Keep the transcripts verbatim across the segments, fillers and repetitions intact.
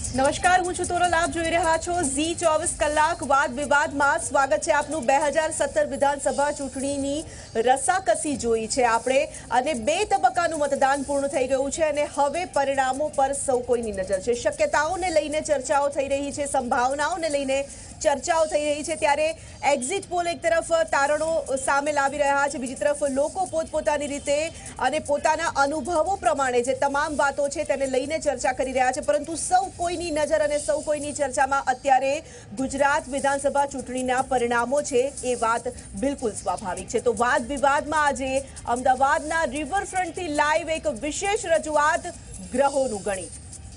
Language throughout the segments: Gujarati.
નમસ્કાર, હું છું તોરલ. આપ જોઈ રહ્યા છો ઝી ચોવીસ કલાક. વાદ વિવાદમાં સ્વાગત છે આપનું. બે હજાર સત્તર વિધાનસભા ચૂંટણીની રસાકસી જોઈ છે આપણે અને બે તબક્કાનું મતદાન પૂર્ણ થઈ ગયું છે અને હવે પરિણામો પર સૌ કોઈની નજર છે. શક્યતાઓને લઈને ચર્ચાઓ થઈ રહી છે, સંભાવનાઓને લઈને ચર્ચાઓ થઈ રહી છે. ત્યારે એક્ઝિટ પોલ એક તરફ તારણો સામે લાવી રહ્યા છે, બીજી તરફ લોકો પોતપોતાની રીતે અને પોતાના અનુભવો પ્રમાણે જે તમામ વાતો છે તેને લઈને ચર્ચા કરી રહ્યા છે. પરંતુ સૌ કોઈની નજર અને સૌ કોઈની ચર્ચામાં અત્યારે ગુજરાત વિધાનસભા ચૂંટણીના પરિણામો છે, એ વાત બિલકુલ સ્વાભાવિક છે. તો વાદ વિવાદમાં આજે અમદાવાદના રિવરફ્રન્ટથી લાઈવ એક વિશેષ રજૂઆત, ગ્રહોનું ગણિત.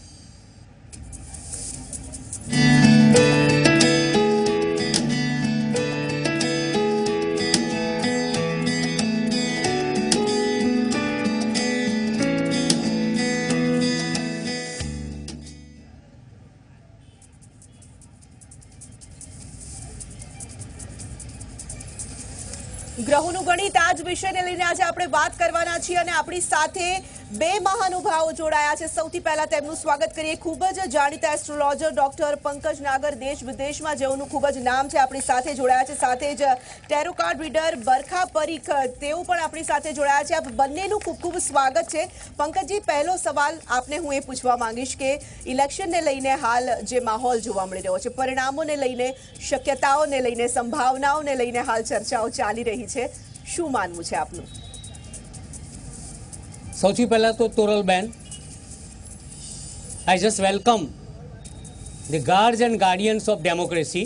ગ્રહોનું ગણિત આ જ વિષયને લઈને આજે આપણે વાત કરવાના છીએ અને આપણી સાથે બે મહાનુભાવો જોડાયા છે. સૌથી પહેલા તેમનું સ્વાગત કરીએ. ખૂબ જ જાણીતા એસ્ટ્રોલોજર ડોક્ટર પંકજ નાગર, દેશ વિદેશમાં જેઓનું ખૂબ જ નામ છે, આપણી સાથે જોડાયા છે. સાથે જ tarot card reader Barkha Parikh, તેઓ પણ આપણી સાથે જોડાયા છે. આપ બંનેનું ખૂબ ખૂબ સ્વાગત છે. પંકજજી, પહેલો સવાલ આપને હું એ પૂછવા માંગીશ કે ઇલેક્શનને લઈને હાલ જે માહોલ જોવા મળી રહ્યો છે, પરિણામોને લઈને, શક્યતાઓને લઈને, સંભાવનાઓને લઈને હાલ ચર્ચાઓ ચાલી રહી છે, શું માનવું છે આપનું? સૌથી પહેલા તો તોરલબેન, I just welcome the guards and guardians of democracy,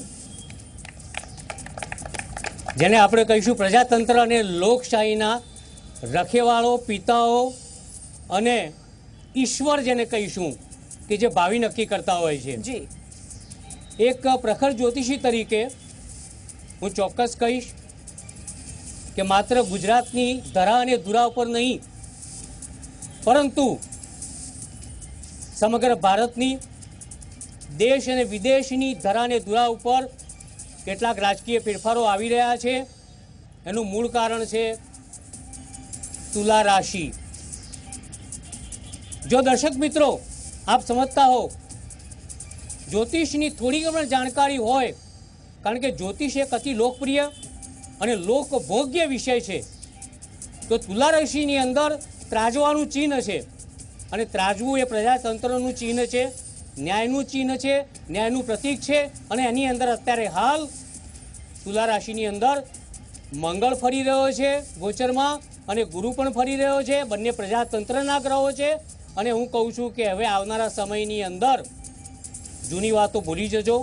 જેને આપણે કહીશું પ્રજાતંત્ર અને લોકશાહીના રખેવાળો, પિતાઓ અને ઈશ્વર જેને કહીશું કે જે ભાવિ નક્કી કરતા હોય છે. જી, એક પ્રખર જ્યોતિષી તરીકે હું ચોક્કસ કહીશ કે માત્ર ગુજરાતની ધરા અને ધુરા ઉપર નહીં, પરંતુ સમગ્ર ભારતની, દેશ અને વિદેશની ધરા અને ધુરા ઉપર કેટલાક રાજકીય ફેરફારો આવી રહ્યા છે. એનું મૂળ કારણ છે તુલા રાશિ. જો દર્શક મિત્રો આપ સમજતા હો, જ્યોતિષની થોડી પણ જાણકારી હોય, કારણ કે જ્યોતિષ એક અતિ લોકપ્રિય અને લોકભોગ્ય વિષય છે, તો તુલા રાશિની અંદર ત્રાજવાનું ચિહ્ન છે અને ત્રાજવું એ પ્રજાતંત્રનું ચિહ્ન છે, ન્યાયનું ચિહ્ન છે, ન્યાયનું પ્રતીક છે. અને એની અંદર અત્યારે હાલ તુલા રાશિની અંદર મંગળ ફરી રહ્યો છે ગોચરમાં અને ગુરુ પણ ફરી રહ્યો છે. બંને પ્રજાતંત્રના ગ્રહો છે અને હું કહું છું કે હવે આવનારા સમયની અંદર જૂની વાતો ભૂલી જજો.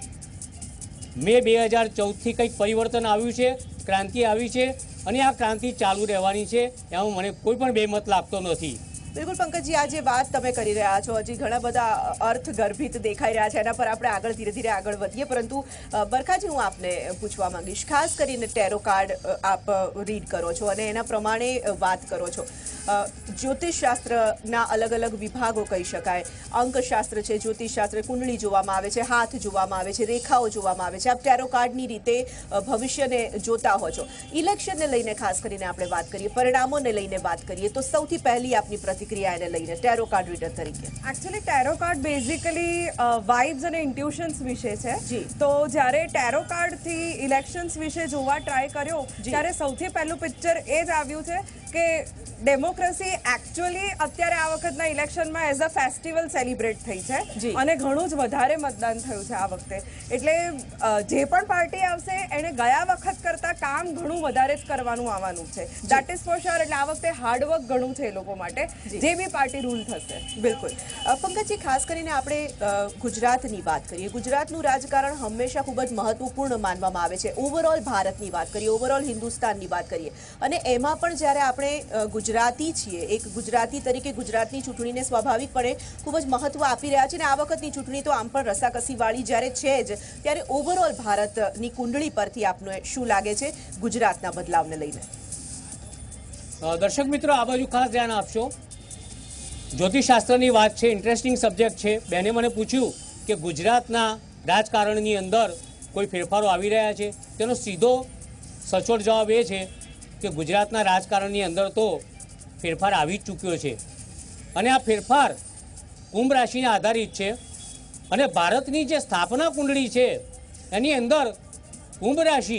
મે બે હજાર ચૌદથી કંઈક પરિવર્તન આવ્યું છે, ક્રાંતિ આવી છે અને આ ક્રાંતિ ચાલુ રહેવાની છે, એમાં મને કોઈ પણ બેમત લાગતો નથી. બિલકુલ પંકજજી, આ જે વાત તમે કરી રહ્યા છો, હજી ઘણા બધા અર્થ ગર્ભિત દેખાઈ રહ્યા છે, એના પર આપણે આગળ ધીરે ધીરે આગળ વધીએ. પરંતુ બરખાજી, હું આપને પૂછવા માંગીશ, ખાસ કરીને ટેરો કાર્ડ આપ રીડ કરો છો અને એના પ્રમાણે વાત કરો છો. જ્યોતિષશાસ્ત્રના અલગ અલગ વિભાગો કહી શકાય. અંકશાસ્ત્ર છે, જ્યોતિષશાસ્ત્ર, કુંડળી જોવામાં આવે છે, હાથ જોવામાં આવે છે, રેખાઓ જોવામાં આવે છે. આપ ટેરો કાર્ડની રીતે ભવિષ્યને જોતા હો છો. ઇલેક્શનને લઈને ખાસ કરીને આપણે વાત કરીએ, પરિણામોને લઈને વાત કરીએ, તો સૌથી પહેલી આપની પ્રતિક્રિયા એને લઈને ટેરો કાર્ડ રીડર તરીકે. Actually tarot card basically vibes અને ઇન્ટ્યુશન્સ વિશે છે. જી. તો જ્યારે ટેરો કાર્ડથી ઇલેક્શન્સ વિશે જોવા ટ્રાય કર્યો, ત્યારે સૌથી પહેલું પિક્ચર એ જ આવ્યું છે કે ડેમોક્રેસી એકચ્યુઅલી અત્યારે આ વખતના ઇલેક્શનમાં એઝ અ ફેસ્ટિવલ સેલિબ્રેટ થઈ છે અને ઘણું જ વધારે મતદાન થયું છે આ વખતે. એટલે જે પણ પાર્ટી આવશે એને ગયા વખત કરતાં કામ ઘણું વધારે જ કરવાનું આવવાનું છે. That is for sure. એટલે આ વખતે હાર્ડવર્ક ઘણું છે એ લોકો માટે, જે બી પાર્ટી રૂલ થશે. બિલકુલ. પંકજજી, ખાસ કરીને આપણે ગુજરાતની વાત કરીએ. ગુજરાતનું રાજકારણ હંમેશા ખૂબ જ મહત્વપૂર્ણ માનવામાં આવે છે. ઓવરઓલ ભારતની વાત કરીએ, ઓવરઓલ હિન્દુસ્તાનની વાત કરીએ, અને એમાં પણ જ્યારે આપણે ગુજરાતી છીએ, એક ગુજરાતી તરીકે ગુજરાતની ચૂંટણીને સ્વાભાવિકપણે ખૂબ જ મહત્વ આપી રહ્યા છે. અને આ વખતની ચૂંટણી તો આમ પણ રસાકસીવાળી જ્યારે છે જ, ત્યારે ઓવરઓલ ભારતની કુંડળી પરથી આપને શું લાગે છે ગુજરાતના બદલાવને લઈને? દર્શક મિત્રો, આ બાજુ ખાસ ધ્યાન આપશો. જ્યોતિષશાસ્ત્રની વાત છે, ઇન્ટરેસ્ટિંગ સબ્જેક્ટ છે. બેને મને પૂછ્યું કે ગુજરાતના રાજકારણની અંદર કોઈ ફેરફારો આવી રહ્યા છે. તેનો સીધો સચોટ જવાબ એ છે કે ગુજરાતના રાજકારણની અંદર તો ફેરફાર આવી જ ચૂક્યો છે અને આ ફેરફાર કુંભ રાશિને આધારિત છે. અને ભારતની જે સ્થાપના કુંડળી છે એની અંદર કુંભ રાશિ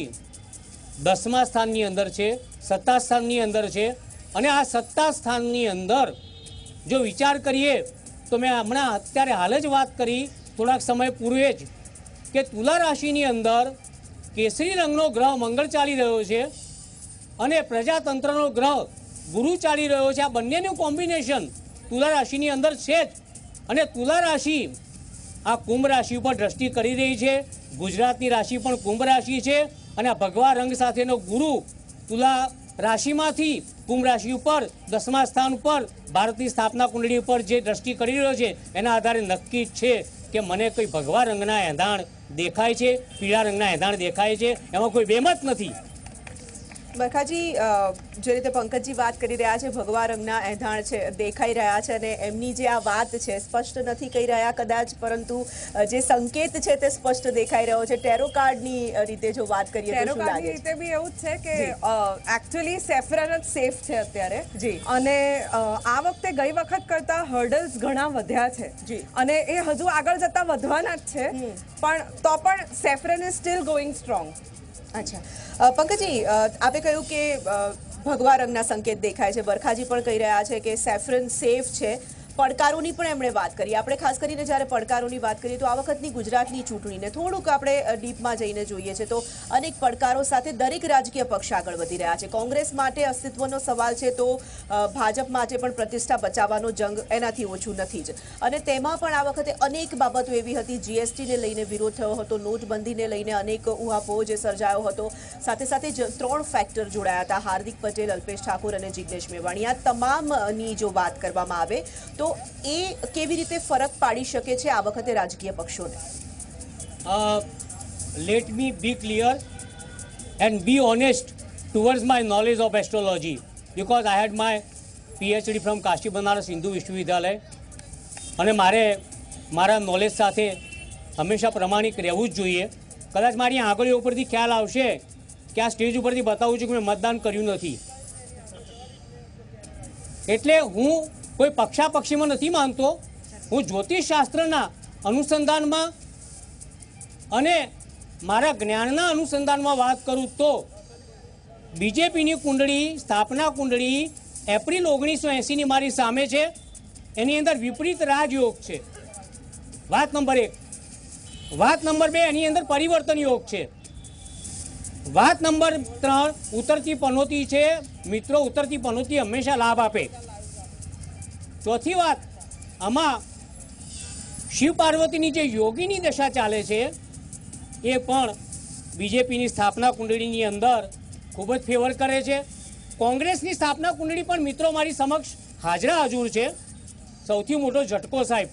દસમા સ્થાનની અંદર છે, સત્તા સ્થાનની અંદર છે. અને આ સત્તા સ્થાનની અંદર જો વિચાર કરીએ તો મેં હમણાં અત્યારે હાલ જ વાત કરી થોડાક સમય પૂર્વે જ કે તુલા રાશિની અંદર કેસરી રંગનો ગ્રહ મંગળ ચાલી રહ્યો છે અને પ્રજાતંત્રનો ગ્રહ ગુરુ ચાલી રહ્યો છે. આ બંનેનું કોમ્બિનેશન તુલા રાશિની અંદર છે જ. અને તુલા રાશિ આ કુંભ રાશિ ઉપર દ્રષ્ટિ કરી રહી છે. ગુજરાતની રાશિ પણ કુંભ રાશિ છે અને આ ભગવા રંગ સાથેનો ગુરુ તુલા રાશિમાંથી કુંભ રાશિ ઉપર દસમા સ્થાન ઉપર ભારતની સ્થાપના કુંડળી ઉપર જે દ્રષ્ટિ કરી રહ્યો છે એના આધારે નક્કી જ છે કે મને કોઈ ભગવા રંગના એંધાણ દેખાય છે, પીળા રંગના એંધાણ દેખાય છે, એમાં કોઈ બેમત નથી. બરખાજી, જે રીતે પંકજજી વાત કરી રહ્યા છે ભગવા રંગના એંધાણ છે દેખાઈ રહ્યા છે અને એમની જે આ વાત છે સ્પષ્ટ નથી કહી રહ્યા કદાચ, પરંતુ જે સંકેત છે તે સ્પષ્ટ દેખાઈ રહ્યો છે. ટેરો કાર્ડની રીતે જો વાત કરીએ તો શું લાગે છે? રીતે બી એવું જ છે કે એકચ્યુઅલી સેફ્રન જ સેફ છે અત્યારે જી. અને આ વખતે ગઈ વખત કરતા હર્ડલ્સ ઘણા વધ્યા છે જી. અને એ હજુ આગળ જતા વધવાના જ છે, પણ તો પણ saffron is still going strong. અચ્છા, પંકજજી, આપે કહ્યું કે ભગવા રંગના સંકેત દેખાય છે. બરખાજી પણ કહી રહ્યા છે કે સેફ્રન સેફ છે. પડકારોની પણ એમણે વાત કરી. આપણે ખાસ કરીને જ્યારે પડકારોની વાત કરીએ તો આ વખતની ગુજરાતની ચૂંટણીને થોડુંક આપણે ડીપમાં જઈને જોઈએ છે તો અનેક પડકારો સાથે દરેક રાજકીય પક્ષ આગળ વધી રહ્યા છે. કોંગ્રેસ માટે અસ્તિત્વનો સવાલ છે તો ભાજપ માટે પણ પ્રતિષ્ઠા બચાવવાનો જંગ એનાથી ઓછું નથી જ. અને તેમાં પણ આ વખતે અનેક બાબતો એવી હતી. જીએસટીને લઈને વિરોધ થયો હતો, નોટબંધીને લઈને અનેક ઉહાપોહ જે સર્જાયો હતો. સાથે સાથે ત્રણ ફેક્ટર જોડાયા હતા: હાર્દિક પટેલ, અલ્પેશ ઠાકોર અને જિગ્નેશ મેવાણી. આ તમામની જો વાત કરવામાં આવે તો એ કેવી રીતે ફરક પાડી શકે છે આ વખતે રાજકીય પક્ષોને? Let me be clear and be honest towards my knowledge of astrology, because I had my PhD from Kashi Banaras Hindu Vishwavidyalaya અને મારે મારા નોલેજ સાથે હંમેશા પ્રમાણિક રહેવું જ જોઈએ. કદાચ મારી આંગળીઓ ઉપરથી ખ્યાલ આવશે કે આ સ્ટેજ ઉપરથી બતાવું છું કે મેં મતદાન કર્યું નથી, એટલે હું કોઈ પક્ષાપક્ષીમાં નથી માનતો. હું જ્યોતિષ શાસ્ત્રના અનુસંધાનમાં અને મારા જ્ઞાનના અનુસંધાનમાં વાત કરું તો બીજેપીની કુંડળી, સ્થાપના કુંડળી એપ્રિલ ઓગણીસો એંસીની મારી સામે છે. એની અંદર વિપરીત રાજયોગ છે, વાત નંબર એક. વાત નંબર બે, એની અંદર પરિવર્તન યોગ છે. વાત નંબર ત્રણ, ઉતરતી પનોતી છે. મિત્રો, ઉતરતી પનોતી હંમેશા લાભ આપે. ચોથી વાત, આમાં શિવ પાર્વતીની જે યોગીની દશા ચાલે છે એ પણ બીજેપીની સ્થાપના કુંડળીની અંદર ખૂબ જ ફેવર કરે છે. કોંગ્રેસની સ્થાપના કુંડળી પણ મિત્રો મારી સમક્ષ હાજરા હજુર છે. સૌથી મોટો ઝટકો સાહેબ,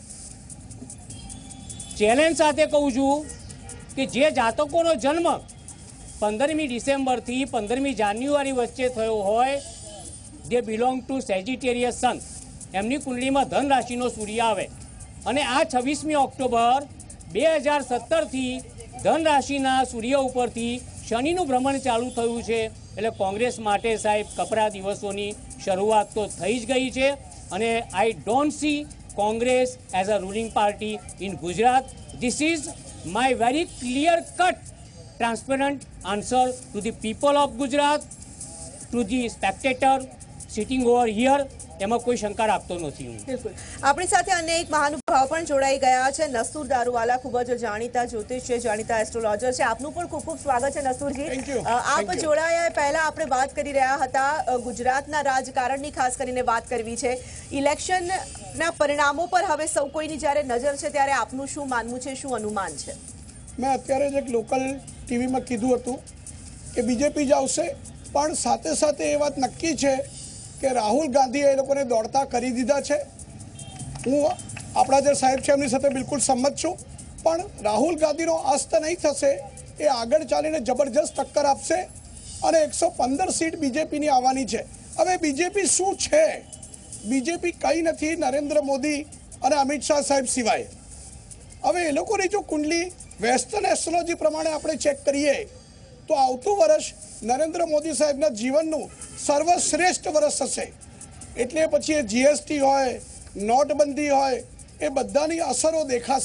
ચેલેન્જ સાથે કહું છું કે જે જાતકોનો જન્મ પંદરમી ડિસેમ્બરથી પંદરમી જાન્યુઆરી વચ્ચે થયો હોય, જે બિલોંગ ટુ સેજિટેરિયસ સન, એમની કુંડળીમાં ધન રાશિનો સૂર્ય આવે અને આ છવ્વીસમી ઓક્ટોબર બે હજાર સત્તરથી ધન રાશિના સૂર્ય ઉપરથી શનિનું ભ્રમણ ચાલુ થયું છે. એટલે કોંગ્રેસ માટે સાહેબ કપરા દિવસોની શરૂઆત તો થઈ જ ગઈ છે અને I don't see Congress as a ruling party in Gujarat. This is my very clear cut transparent answer to the people of Gujarat, to the spectator sitting over here. એમાં કોઈ શંકા રાખતો નથી હું. બિલકુલ. આપણી સાથે અન્ય એક મહાનુભાવ પણ જોડાઈ ગયા છે. નસુર દારૂવાલા, ખૂબ જ જાણીતા જ્યોતિષ છે, જાણીતા એસ્ટ્રોલોજર છે. આપનું પણ ખૂબ ખૂબ સ્વાગત છે નસુરજી. આપ જોડાયા પહેલા આપણે વાત કરી રહ્યા હતા ગુજરાતના રાજકારણની ખાસ કરીને વાત કરવી છે. ઇલેક્શનના પરિણામો પર હવે સૌ કોઈની જ્યારે નજર છે ત્યારે આપનું શું માનવું છે, શું અનુમાન છે? મેં અત્યારે જ એક લોકલ ટીવીમાં કીધું હતું કે બીજેપી જ આવશે, પણ સાથે સાથે એ વાત નક્કી છે કે રાહુલ ગાંધીએ એ લોકોને દોડતા કરી દીધા છે. હું આપણા જે સાહેબ છે એમની સાથે બિલકુલ સંમત છું, પણ રાહુલ ગાંધીનો અસ્ત નહીં થશે. એ આગળ ચાલીને જબરજસ્ત ટક્કર આપશે અને એકસો પંદર સીટ બીજેપીની આવવાની છે. હવે બીજેપી શું છે? બીજેપી કંઈ નથી નરેન્દ્ર મોદી અને અમિત શાહ સાહેબ સિવાય. હવે એ લોકોની જો કુંડલી વેસ્ટર્ન એસ્ટ્રોલોજી પ્રમાણે આપણે ચેક કરીએ તો આવતું વર્ષ નરેન્દ્ર મોદી સાહેબના જીવનનું સર્વશ્રેષ્ઠ વર્ષ હશે. એટલે પછી એ જીએસટી હોય, નોટબંધી હોય, એ બધાની અસરો દેખાશે.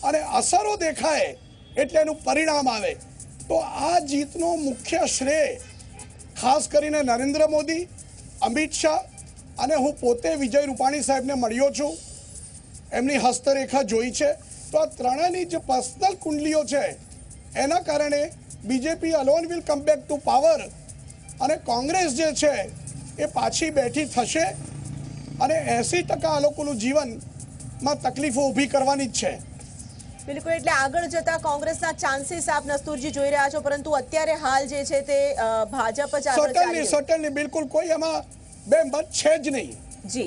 અને અસરો દેખાય એટલે એનું પરિણામ આવે. તો આ જીતનો મુખ્ય શ્રેય ખાસ કરીને નરેન્દ્ર મોદી, અમિત શાહ અને હું પોતે વિજય રૂપાણી સાહેબને મળ્યો છું, એમની હસ્તરેખા જોઈ છે. તો આ ત્રણેયની જે પર્સનલ કુંડલીઓ છે એના કારણે BJP alone will come back to power અને કોંગ્રેસ જે છે એ પાછી બેઠી થશે અને એસી ટકા આ લોકોનું જીવનમાં તકલીફો ઊભી કરવાની જ છે. બિલકુલ, એટલે આગળ જતા કોંગ્રેસના ચાન્સીસ આપ નસ્તુરજી જોઈ રહ્યા છો, પરંતુ અત્યારે હાલ જે છે તે અ, ભાજપ જ આગળ સટનલી ચાલી સટનલી બિલકુલ કોઈ એમાં બે મત છે જ નહીં. જી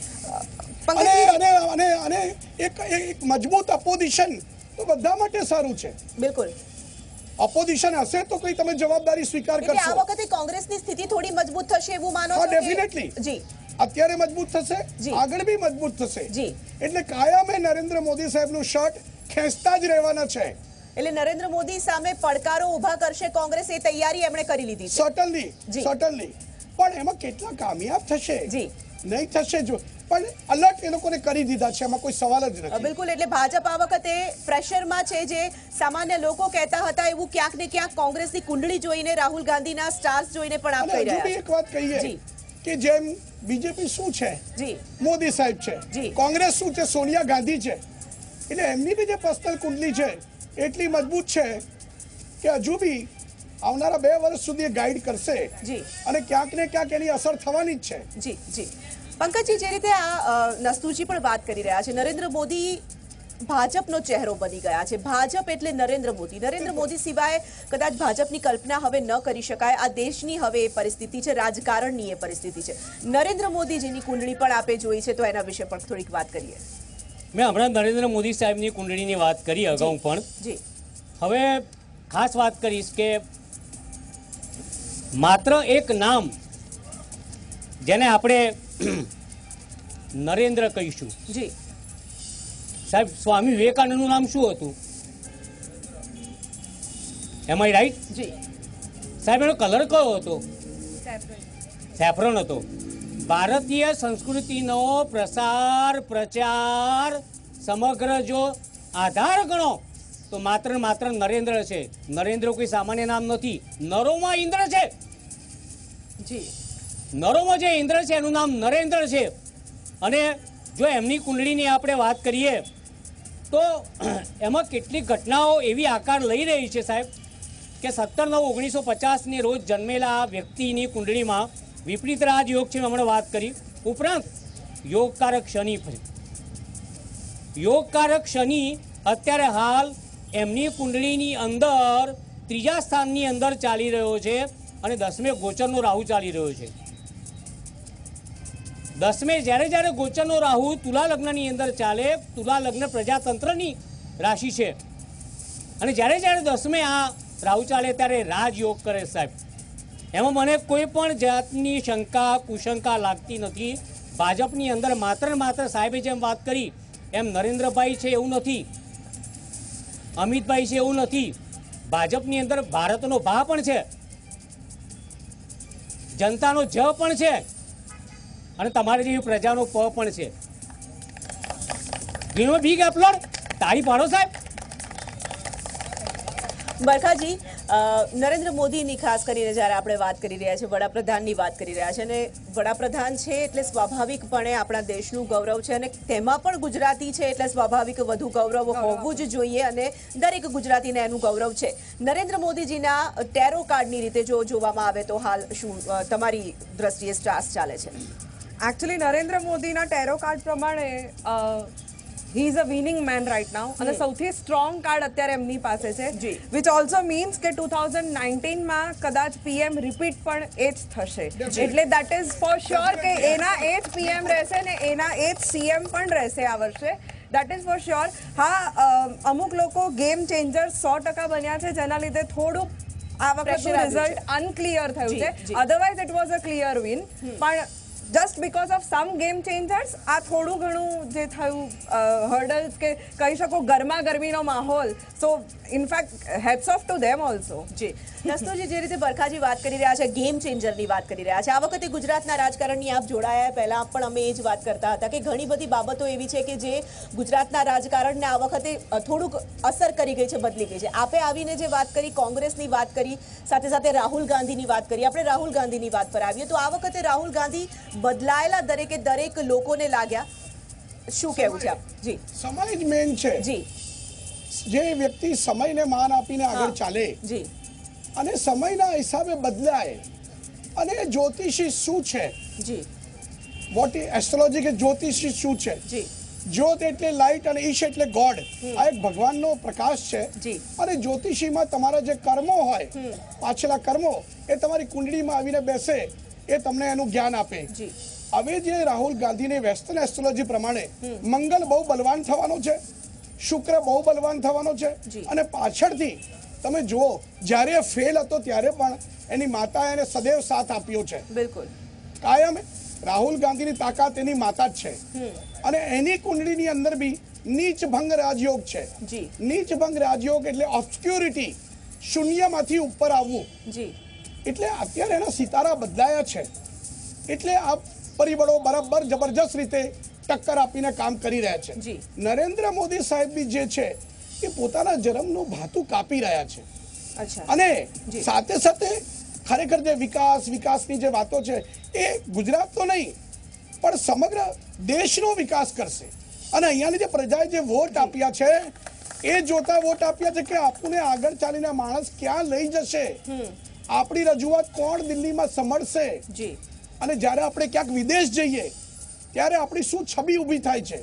અને અને અને અને એક એક મજબૂત અપોઝિશન તો બધા માટે સારું છે. બિલકુલ, અપોઝિશન હશે તો કોઈ તમે જવાબદારી સ્વીકાર એટલે આ કરશો. વખતે કોંગ્રેસની સ્થિતિ થોડી મજબૂત થશે એવું માનો હા, છો કે- definitely. જી અત્યારે મજબૂત થશે, જી. આગળ બી મજબૂત થશે. જી. એટલે કાયમે નરેન્દ્ર મોદી સાહેબનું શર્ટ ખેંચતા જ રહેવાના છે. એટલે નરેન્દ્ર મોદી સામે પડકારો ઊભા કરશે કોંગ્રેસ, એ તૈયારી એમણે કરી લીધી છે. સટનલી જી. સટનલી પણ એમાં કેટલા કામયાબ થશે જી. નહીં થશે જો, પણ અલર્ટ એ લોકોને કરી દીધા છે, એમાં કોઈ સવાલ જ અ, નથી. બિલકુલ, એટલે ભાજપ આ વખતે પ્રેશરમાં છે. જે સામાન્ય લોકો કહેતા હતા એવું ક્યાંક ને ક્યાંક કોંગ્રેસની કુંડળી જોઈને, રાહુલ ગાંધીના સ્ટાર્સ જોઈને પણ આપ અને કહી હજુ રહ્યા બી છો. એક વાત કહીએ જી. કે જેમ બીજેપી શું છે, જી મોદી સાહેબ છે, જી. કોંગ્રેસ શું છે, સોનિયા ગાંધી છે. એટલે એમની બી જે પર્સનલ કુંડલી છે એટલી મજબૂત છે કે હજુ બી આવનારા બે વર્ષ સુધી એ ગાઈડ કરશે જી. અને ક્યાંક ને ક્યાંક એની અસર થવાની જ છે. જી જી પંકજજી, જે રીતે આ અ, નસ્તુરજી પણ વાત કરી રહ્યા છે, નરેન્દ્ર મોદી ભાજપનો ચહેરો બની ગયા છે. ભાજપ એટલે નરેન્દ્ર મોદી. નરેન્દ્ર મોદી સિવાય કદાચ ભાજપની કલ્પના હવે ન કરી શકાય. આ દેશની હવે એ પરિસ્થિતિ છે, રાજકારણની એ પરિસ્થિતિ છે. નરેન્દ્ર મોદીજીની કુંડળી પણ આપે જોઈ છે, તો એના વિશે પણ થોડીક વાત કરીએ. મેં હમણાં નરેન્દ્ર મોદી સાહેબની કુંડળીની વાત કરી અગાઉ પણ. જી હવે ખાસ વાત કરીશ કે માત્ર એક નામ જેને આપણે નરેન્દ્ર કહીશું. જી સાહેબ, સ્વામી વિવેકાનંદનું નામ શું હતું? એમ આઈ રાઈટ? જી સાહેબ, એનો કલર કયો હતો? સેફ્રોન હતો. ભારતીય સંસ્કૃતિનો પ્રસાર પ્રચાર સમગ્ર જો આધાર ગણો તો માત્ર ને માત્ર નરેન્દ્ર છે. નરેન્દ્ર કોઈ સામાન્ય નામ નથી. નરોમાં ઇન્દ્ર છે. જી નરોમાં જે ઇન્દ્ર છે એનું નામ નરેન્દ્ર છે. અને જો એમની કુંડળીની આપણે વાત કરીએ તો એમાં કેટલીક ઘટનાઓ એવી આકાર લઈ રહી છે સાહેબ કે સત્તર નવ ઓગણીસો પચાસની રોજ જન્મેલા આ વ્યક્તિની કુંડળીમાં વિપરીત રાજ યોગ છે, હમણાં વાત કરી. ઉપરાંત યોગકારક શનિ ફરી યોગકારક શનિ અત્યારે હાલ એમની કુંડળીની અંદર ત્રીજા સ્થાનની અંદર ચાલી રહ્યો છે અને દસમે ગોચરનો રાહુ ચાલી રહ્યો છે. દસમે જ્યારે જ્યારે ગોચરનો રાહુ તુલા લગ્નની અંદર ચાલે, તુલા લગ્ન પ્રજાતંત્રની રાશિ છે, અને જ્યારે જ્યારે દસમે આ રાહુ ચાલે ત્યારે રાજયોગ કરે સાહેબ. એમાં મને કોઈ પણ જાતની શંકા કુશંકા લાગતી નથી. ભાજપની અંદર માત્ર ને માત્ર સાહેબે જેમ વાત કરી એમ નરેન્દ્રભાઈ છે એવું નથી, અમિતભાઈ છે એવું નથી. ભાજપની અંદર ભારતનો ભા પણ છે, જનતાનો જ પણ છે અને તમારી જેવી પ્રજાનો પ પણ છે. ઘીનો બિગ એપ્લોડ, તાળી પાડો સાહેબ. બરખાજી, અ, નરેન્દ્ર મોદીની ખાસ કરીને જ્યારે આપણે વાત કરી રહ્યા છીએ, વડાપ્રધાનની વાત કરી રહ્યા છે, અને વડાપ્રધાન છે એટલે સ્વાભાવિકપણે આપણા દેશનું ગૌરવ છે, અને તેમાં પણ ગુજરાતી છે એટલે સ્વાભાવિક વધુ ગૌરવ હોવું જ જોઈએ, અને દરેક ગુજરાતીને એનું ગૌરવ છે. નરેન્દ્ર મોદીજીના ટેરો કાર્ડની રીતે જો જોવામાં આવે તો હાલ શું અ, તમારી દ્રષ્ટિએ સ્ટાર્સ ચાલે છે? એકચ્યુઅલી નરેન્દ્ર મોદીના ટેરો કાર્ડ પ્રમાણે he is a winning man right now, અને સૌથી સ્ટ્રોંગ કાર્ડ અત્યારે એમની પાસે છે, જી. વિચ ઓલ્સો મીન્સ કે ટુ થાઉઝન્ડ નાઇન્ટીનમાં કદાચ પીએમ રિપીટ પણ એ જ થશે. એટલે દેટ ઇઝ ફોર શ્યોર કે એના એ જ પીએમ રહેશે ને એના એ જ સીએમ પણ રહેશે આ વર્ષે. That is for sure. હા, અ, અમુક લોકો ગેમ ચેન્જર સો ટકા બન્યા છે, જેના લીધે થોડું આ વખતનું Pressure આવ્યું રિઝલ્ટ અનક્લિયર થયું જી, છે. જી. Otherwise it was a clear win. પણ just because of some game changers આ થોડું ઘણું જે થયું હર્ડલ્સ કે કહી શકો ગરમા ગરમીનો માહોલ, so in fact hats off to them also. જી દસ્તુજી, જે રીતે બરખાજી વાત કરી રહ્યા છે, ગેમ ચેન્જરની વાત કરી રહ્યા છે, આ વખતે ગુજરાતના રાજકારણની આપ જોડાયા પહેલા પણ અમે એ જ વાત કરતા હતા કે ઘણી બધી બાબતો એવી છે કે જે ગુજરાતના રાજકારણને આ વખતે થોડુંક અસર કરી ગઈ છે, બદલી ગઈ છે. આપે આવીને જે વાત કરી, કોંગ્રેસની વાત કરી, સાથે સાથે રાહુલ ગાંધીની વાત કરી. આપણે રાહુલ ગાંધીની વાત પર આવીએ તો આ વખતે રાહુલ ગાંધી બદલાયેલા દરેકે દરેક લોકોને લાગ્યા. શું કહેવું છે આપ? જી, સમય જ મેન છે. જી, જે વ્યક્તિ સમયને માન આપીને આગળ ચાલે જી, અને સમયના હિસાબે બદલાય, અને જ્યોતિષી શું છે, જી, વોટ એસ્ટ્રોલોજી કે જ્યોતિષી શું છે? જી, જ્યોત એટલે લાઇટ અને ઈશ એટલે ગોડ. આ એક ભગવાનનો પ્રકાશ છે. જી. અને જ્યોતિષીમાં તમારા જે કર્મો હોય, પાછલા કર્મો, એ તમારી કુંડળીમાં આવીને બેસે, એ તમને એનું જ્ઞાન આપે. જી. હવે જે રાહુલ ગાંધીની વેસ્ટર્ન એસ્ટ્રોલોજી પ્રમાણે મંગલ બહુ બલવાન થવાનો છે, શુક્ર બહુ બલવાન થવાનો છે, જી. અને પાછળથી તમે જુઓ, જ્યારે ફેલ હતો ત્યારે પણ એની માતાએ એને સદૈવ સાથ આપ્યો છે. બિલકુલ. કાયમ રાહુલ ગાંધીની તાકાત એની માતા જ છે. અને એની કુંડળીની અંદર બી નીચ ભંગ રાજયોગ છે. જી. નીચ ભંગ રાજયોગ એટલે ઓબ્સ્ક્યુરિટી, શૂન્યમાંથી ઉપર આવવું. જી. એટલે અત્યારે એના સિતારા બદલાયા છે. એટલે આ પરિબળો બરાબર જબરજસ્ત રીતે ટક્કર આપીને કામ કરી રહ્યા છે. જી. નરેન્દ્ર મોદી સાહેબ બી જે છે એ પોતાના જન્મનું ભાતું કાપી રહ્યા છે. અચ્છા. અને જી. સાથે સાથે ખરેખર જે વિકાસ વિકાસની જે વાતો છે એ ગુજરાત તો નહીં પણ સમગ્ર દેશનો વિકાસ કરશે. અને અહીંયાની જે પ્રજાએ જે વોટ આપ્યા છે એ જોતા વોટ આપ્યા છે કે આપણને આગળ ચાલીને માણસ ક્યાં લઈ જશે, આપણી રજૂઆત કોણ દિલ્હીમાં સંભળશે, જી. અને જ્યારે આપણે ક્યાંક વિદેશ જઈએ ત્યારે આપણી શું છબી ઊભી થાય છે.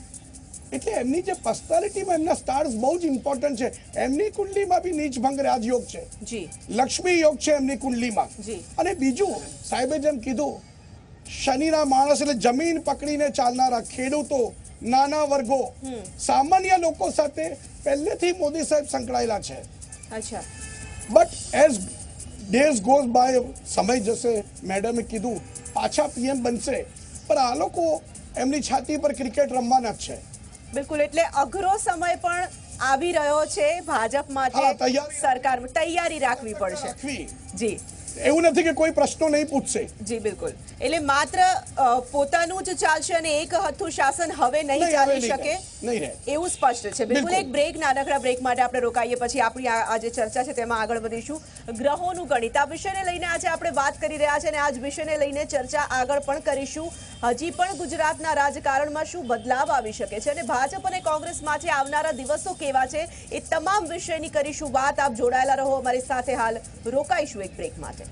એટલે એમની જે પર્સનાલિટીમાં એમના સ્ટાર્સ બહુ જ ઇમ્પોર્ટન્ટ છે. એમની કુંડલીમાં બી નીચ ભંગ રાજયોગ છે, જી. લક્ષ્મી યોગ છે એમની કુંડલીમાં. જી. અને બીજું સાહેબે જેમ કીધું, શનિના માણસ એટલે જમીન પકડીને ચાલનારા ખેડૂતો, નાના વર્ગો, સામાન્ય લોકો સાથે પહેલેથી મોદી સાહેબ સંકળાયેલા છે. અચ્છા. But as days goes by, સમય જશે, મેડમે કીધું પાછા પીએમ બનશે, પણ આ લોકો એમની છાતી પર ક્રિકેટ રમવાના જ છે. બિલકુલ. એટલે અઘરો સમય પણ આવી રહ્યો છે ભાજપ હા, માટે, તૈયારી- સરકાર તૈયારી રાખવી પડશે. રાખવી. જી, એવું નથી કે કોઈ પ્રશ્નો નહીં પૂછશે. જી, બિલકુલ. એટલે માત્ર અ, પોતાનું જ ચાલશે અને એક હથ્થું શાસન હવે નહીં નહીં, ચાલી હવે નહીં શકે, રહે. નહીં રહે. એવું સ્પષ્ટ છે. બિલકુલ. બિલકુલ. એક બ્રેક, નાનકડા બ્રેક માટે આપણે રોકાઈએ, પછી આપણી આ આ જે ચર્ચા છે તેમાં આગળ વધીશું. ગ્રહોનું ગણિત, આ વિષયને લઈને આજે આપણે વાત કરી રહ્યા છે અને આ જ વિષયને લઈને ચર્ચા આગળ પણ કરીશું. હજી પણ ગુજરાતના રાજકારણમાં શું બદલાવ આવી શકે છે અને ભાજપ અને કોંગ્રેસ માટે આવનારા દિવસો કેવા છે, એ તમામ વિષયની કરીશું વાત. આપ જોડાયેલા રહો અમારી સાથે. હાલ રોકાઈશું એક બ્રેક માટે.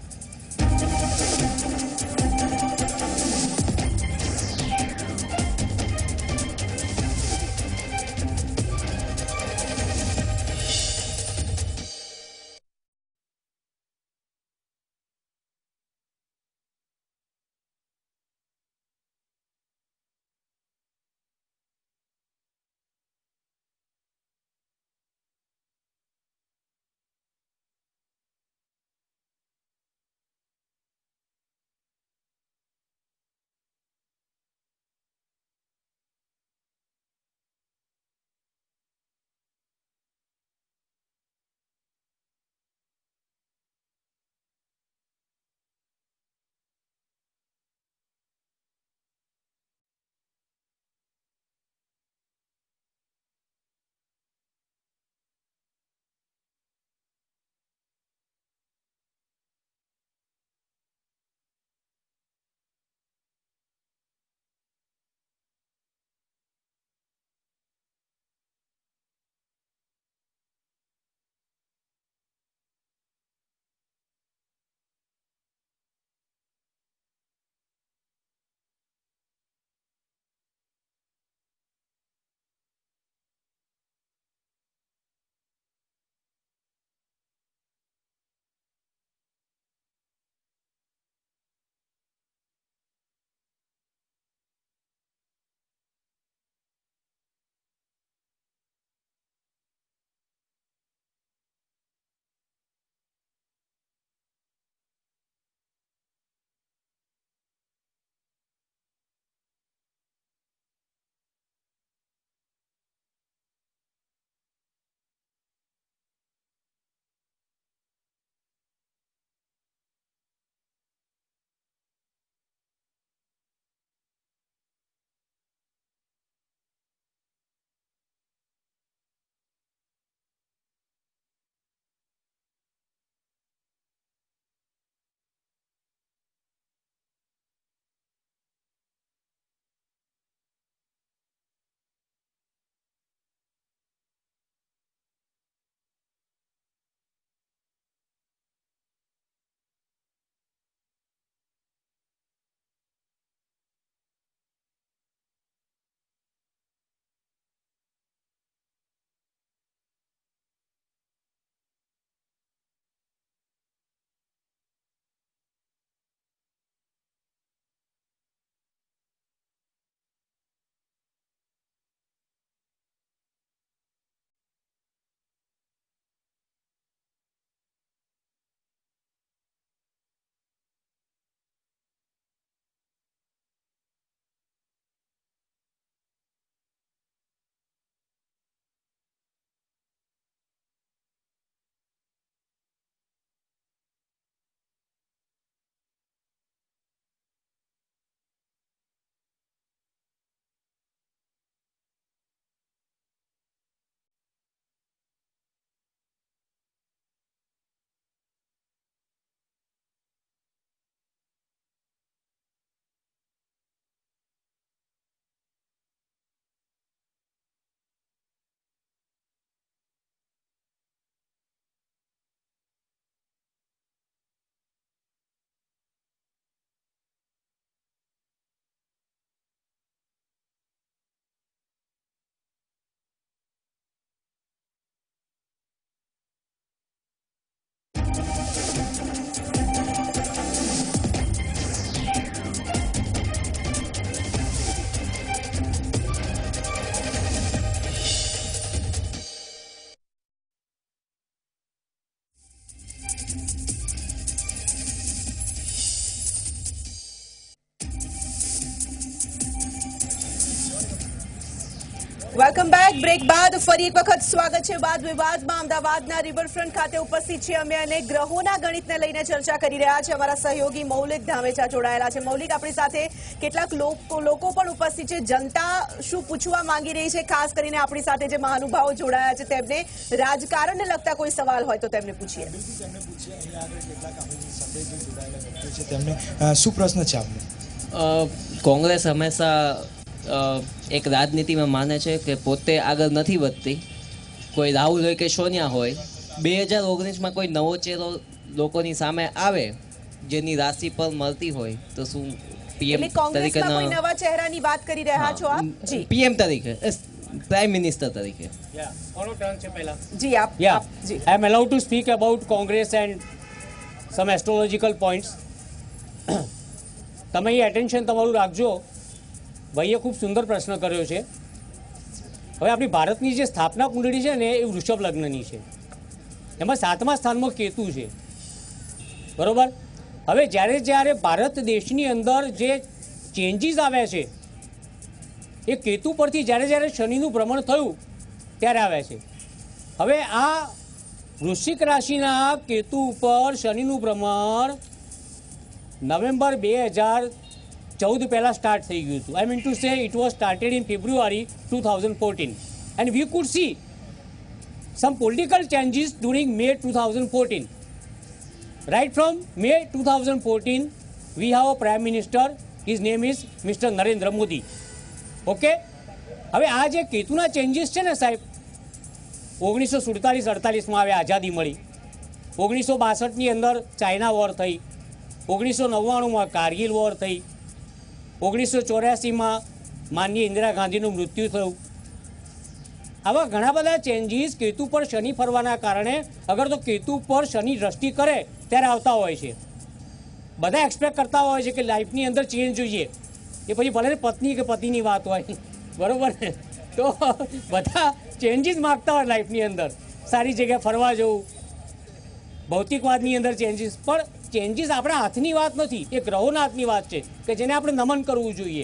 Welcome back. બ્રેક બાદ ફરી એક વખત સ્વાગત છે વાદ વિવાદમાં. અમદાવાદના રિવરફ્રન્ટ ખાતે ઉપસ્થિત છે અમે અને ગ્રહોના ગણિતને લઈને ચર્ચા કરી રહ્યા છે. અમારા સહયોગી મૌલિક ધામેચા જોડાયેલા છે. મૌલિક, આપણી સાથે કેટલાક લોકો લોકો પણ ઉપસ્થિત છે. જનતા શું પૂછવા માંગી રહી છે, ખાસ કરીને આપણી સાથે જે મહાનુભાવો જોડાયા છે તેમને રાજકારણને લગતા કોઈ સવાલ હોય તો તેમને પૂછીએ. તેમને શું પ્રશ્ન છે આપને? કોંગ્રેસ હંમેશા એક રાજનીતિમાં માને છે કે પોતે આગળ નથી વધતી. કોઈ રાહુલ હોય કે સોનિયા હોય, બે હજાર ઓગણીસમાં કોઈ નવો ચહેરો લોકોની સામે આવે જેની રાશિ પર મળતી હોય તો શું પીએમ તરીકે નવા ચહેરાની વાત કરી રહ્યા છો આપ? જી, પીએમ તરીકે, પ્રાઇમ મિનિસ્ટર તરીકે. કોનો ટર્ન છે પહેલા? જી, આપ. Yeah, I am allowed to speak about Congress and some astrological points. તમે એ એટેન્શન તમારું રાખજો. ભાઈએ ખૂબ સુંદર પ્રશ્ન કર્યો છે. હવે આપણી ભારતની જે સ્થાપના કુંડળી છે ને એ વૃષભ લગ્નની છે. એમાં સાતમા સ્થાનમાં કેતુ છે, બરોબર. હવે જ્યારે જ્યારે ભારત દેશની અંદર જે ચેન્જીસ આવ્યા છે એ કેતુ પરથી જ્યારે જ્યારે શનિનું ભ્રમણ થયું ત્યારે આવ્યા છે. હવે આ વૃશ્ચિક રાશિના કેતુ ઉપર શનિનું ભ્રમણ નવેમ્બર બે હજાર ચૌદ પહેલાં સ્ટાર્ટ થઈ ગયું હતું. I mean to say it was started in February two thousand fourteen and we could see some political changes during May two thousand fourteen. Right from May two thousand fourteen we have a prime minister. His name is mister Narendra Modi. Okay, હવે આ જે કેતુના ચેન્જીસ છે ને સાહેબ, ઓગણીસો સુડતાલીસ અડતાલીસમાં આવે આઝાદી મળી, ઓગણીસો બાસઠની અંદર ચાઇના વોર થઈ, ઓગણીસો નવ્વાણુંમાં કારગિલ વોર થઈ, ઓગણીસો ચોર્યાસીમાં માનનીય ઇન્દિરા ગાંધીનું મૃત્યુ થયું. આવા ઘણા બધા ચેન્જીસ કેતુ પર શનિ ફરવાના કારણે, અગર તો કેતુ પર શનિ દ્રષ્ટિ કરે ત્યારે આવતા હોય છે. બધા એક્સપેક્ટ કરતા હોય છે કે લાઈફની અંદર ચેન્જ જોઈએ. એ પછી ભલે પત્ની કે પતિની વાત હોય, બરાબર ને, તો બધા ચેન્જીસ માગતા હોય લાઈફની અંદર. સારી જગ્યાએ ફરવા જવું, ભૌતિકવાદની અંદર ચેન્જીસ. પણ ચેન્જીસ આપણા હાથની વાત નથી, એ ગ્રહોના હાથની વાત છે કે જેને આપણે નમન કરવું જોઈએ.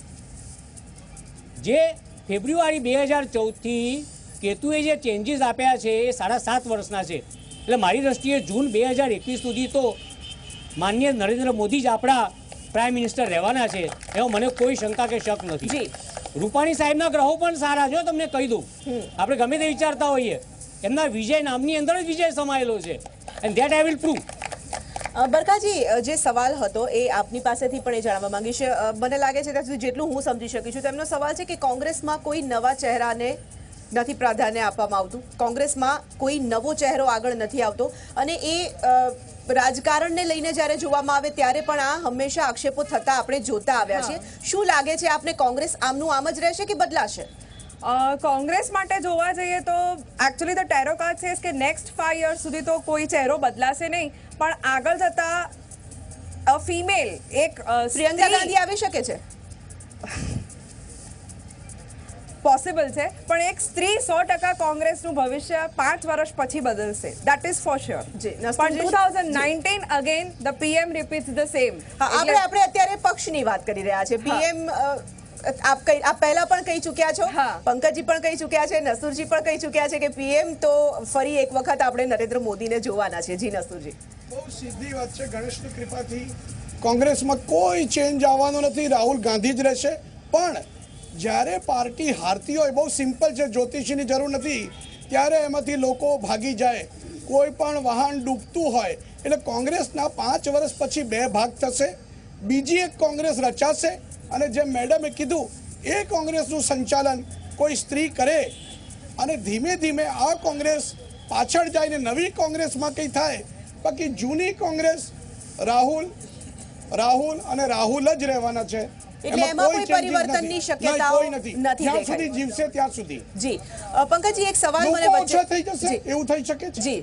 જે ફેબ્રુઆરી બે હજાર ચૌદથી કેતુએ જે ચેન્જીસ આપ્યા છે એ સાડા સાત વર્ષના છે. એટલે મારી દ્રષ્ટિએ જૂન બે હજાર એકવીસ સુધી તો માનનીય નરેન્દ્ર મોદી જ આપણા પ્રાઇમ મિનિસ્ટર રહેવાના છે, એવો મને કોઈ શંકા કે શક નથી. રૂપાણી સાહેબના ગ્રહો પણ સારા છે, તમને કહી દઉં. આપણે ગમે તે વિચારતા હોઈએ, એમના વિજય નામની અંદર જ વિજય સમાયેલો છે. And that I will prove. બરકાજી, જે સવાલ હતો એ આપની પાસેથી પણ એ જાણવા માંગીશ. મને લાગે છે ત્યાં સુધી જેટલું હું સમજી શકી છું તેમનો સવાલ છે કે કોંગ્રેસમાં કોઈ નવા ચહેરાને નથી પ્રાધાન્ય આપવામાં આવતું, કોંગ્રેસમાં કોઈ નવો ચહેરો આગળ નથી આવતો, અને એ રાજકારણને લઈને જ્યારે જોવામાં આવે ત્યારે પણ આ હંમેશા આક્ષેપો થતા આપણે જોતા આવ્યા છે. શું લાગે છે આપને, કોંગ્રેસ આમનું આમ જ રહેશે કે બદલાશે? કોંગ્રેસ માટે જોવા જઈએ તો એકચ્યુઅલી ધ ટેરો કાર્ડ છે કે નેક્સ્ટ ફાઈવ યર્સ સુધી તો કોઈ ચહેરો બદલાશે નહીં, પણ આગળ જતા ફિમેલ એક પ્રિયંકા ગાંધી આવી શકે છે, પોસિબલ છે, પણ એક સ્ત્રી સો ટકા કોંગ્રેસનું ભવિષ્ય પાંચ વર્ષ પછી બદલશે. That is for sure. પણ two thousand nineteen again the PM repeats the same. આપણે આપણે અત્યારે પક્ષની વાત કરી રહ્યા છે. પીએમ આપ કઈ આપ પહેલા પણ કહી ચૂક્યા છો, પંકજજી પણ કહી ચૂક્યા છે, નસુરજી પણ કહી ચૂક્યા છે કે પીએમ તો ફરી એક વખત આપણે નરેન્દ્ર મોદીને જોવાના છે. જી નસુરજી. બહુ સીધી વાત છે. ગણેશની કૃપાથી કોંગ્રેસમાં કોઈ ચેન્જ આવવાનો નથી, રાહુલ ગાંધી જ રહેશે. પણ જ્યારે પાર્ટી હારતી હોય, બહુ સિમ્પલ છે, જ્યોતિષીની જરૂર નથી, ત્યારે એમાંથી લોકો ભાગી જાય. કોઈ પણ વાહન ડૂબતું હોય એટલે કોંગ્રેસના પાંચ વર્ષ પછી બે ભાગ થશે, બીજી એક કોંગ્રેસ રચાશે, અને જેમ મેડમે કીધું એ કોંગ્રેસનું સંચાલન કોઈ સ્ત્રી કરે, અને ધીમે ધીમે આ કોંગ્રેસ પાછળ જઈને નવી કોંગ્રેસમાં કંઈ થાય. બાકી જૂની કોંગ્રેસ રાહુલ રાહુલ અને રાહુલ જ રહેવાના છે. એટલે એમાં કોઈ પરિવર્તનની શક્યતાઓ નથી જ્યાં સુધી જીવશે ત્યાં સુધી. જી પંકજજી, એક સવાલ મને ઓછા થઈ જશે એવું થઈ શકે છે. જી,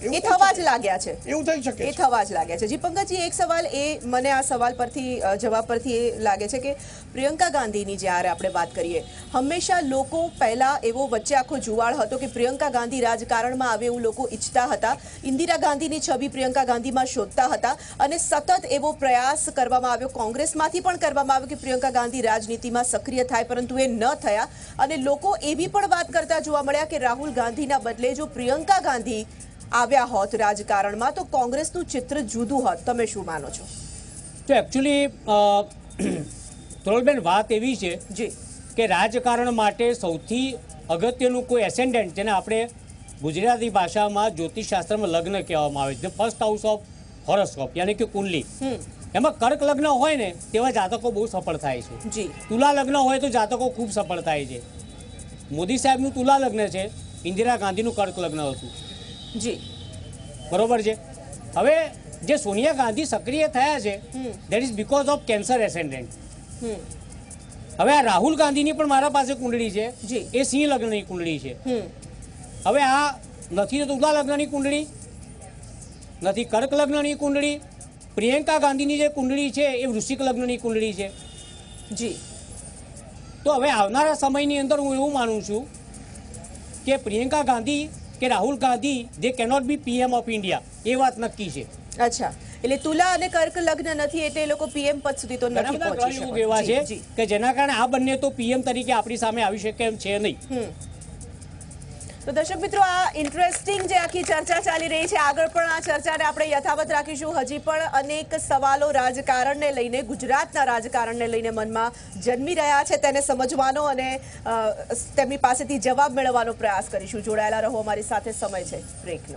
એવું એ થઈ થવા શકે. જ લાગ્યા છે એવું થઈ શકે એ છે. થવા જ લાગે છે. જી પંકજજી, એક સવાલ એ મને આ સવાલ પરથી અ, જવાબ પરથી એ લાગે છે કે પ્રિયંકા ગાંધીની જ્યારે આપણે વાત કરીએ, હંમેશા લોકો પહેલા એવો વચ્ચે આખો જુવાળ હતો કે પ્રિયંકા ગાંધી રાજકારણમાં આવે એવું લોકો ઈચ્છતા હતા. ઇન્દિરા ગાંધીની છબી પ્રિયંકા ગાંધીમાં શોધતા હતા અને સતત એવો પ્રયાસ કરવામાં આવ્યો, કોંગ્રેસમાંથી પણ કરવામાં આવ્યો કે પ્રિયંકા ગાંધી રાજનીતિમાં સક્રિય થાય, પરંતુ એ ન થયા. અને લોકો એવી પણ વાત કરતા જોવા મળ્યા કે રાહુલ ગાંધીના બદલે જો પ્રિયંકા ગાંધી આવ્યા હોત રાજકારણમાં તો કોંગ્રેસનું ચિત્ર જુદું હોત. તમે શું માનો છો? તો એકચ્યુઅલી ધોળબેન વાત એવી છે જી કે રાજકારણ માટે સૌથી અગત્યનું કોઈ એસેન્ડન્ટ, જેને આપણે ગુજરાતી ભાષામાં જ્યોતિષશાસ્ત્રમાં લગ્ન કહેવામાં આવે છે, ફર્સ્ટ હાઉસ ઓફ હોરોસ્કોપ યાની કે કુંડલી, એમાં કર્ક લગ્ન હોય ને તેવા જાતકો બહુ સફળ થાય છે. જી તુલા લગ્ન હોય તો જાતકો ખૂબ સફળ થાય છે. મોદી સાહેબનું તુલા લગ્ન છે, ઇન્દિરા ગાંધીનું કર્ક લગ્ન હતું. જી બરોબર છે. હવે જે સોનિયા ગાંધી સક્રિય થયા છે that is because of cancer ascendant. હમ હવે આ રાહુલ ગાંધીની પણ મારા પાસે કુંડળી છે, જી. એ સિંહ લગ્નની કુંડળી છે. હમ હવે આ નથી તો તુલા લગ્નની કુંડળી, નથી કર્ક લગ્નની કુંડળી. પ્રિયંકા ગાંધીની જે કુંડળી છે એ વૃશ્ચિક લગ્નની કુંડળી છે. જી તો હવે આવનારા સમયની અંદર હું એવું માનું છું કે પ્રિયંકા ગાંધી કે Rahul Gandhi they cannot be PM of India, એ વાત નક્કી છે. અચ્છા, એટલે તુલા અને કર્ક લગ્ન નથી એટલે એ લોકો પીએમ પદ સુધી તો ઘણા નથી બધા પહોંચી ગ્રહ એવું એવા શકતા. છે જી કે જેના કારણે આ બંને તો પીએમ તરીકે આપણી સામે આવી શકે એમ છે નહીં. હમ તો દર્શક મિત્રો, આ ઇન્ટરેસ્ટિંગ જે આખી ચર્ચા ચાલી રહી છે, આગળ પણ આ ચર્ચાને આપણે યથાવત રાખીશું. હજી પણ અનેક સવાલો રાજકારણને લઈને, ગુજરાતના રાજકારણને લઈને મનમાં જન્મી રહ્યા છે, તેને સમજવાનો અને અ, તેમની પાસેથી જવાબ મેળવવાનો પ્રયાસ કરીશું. જોડાયેલા રહો અમારી સાથે. સમય છે બ્રેકનો.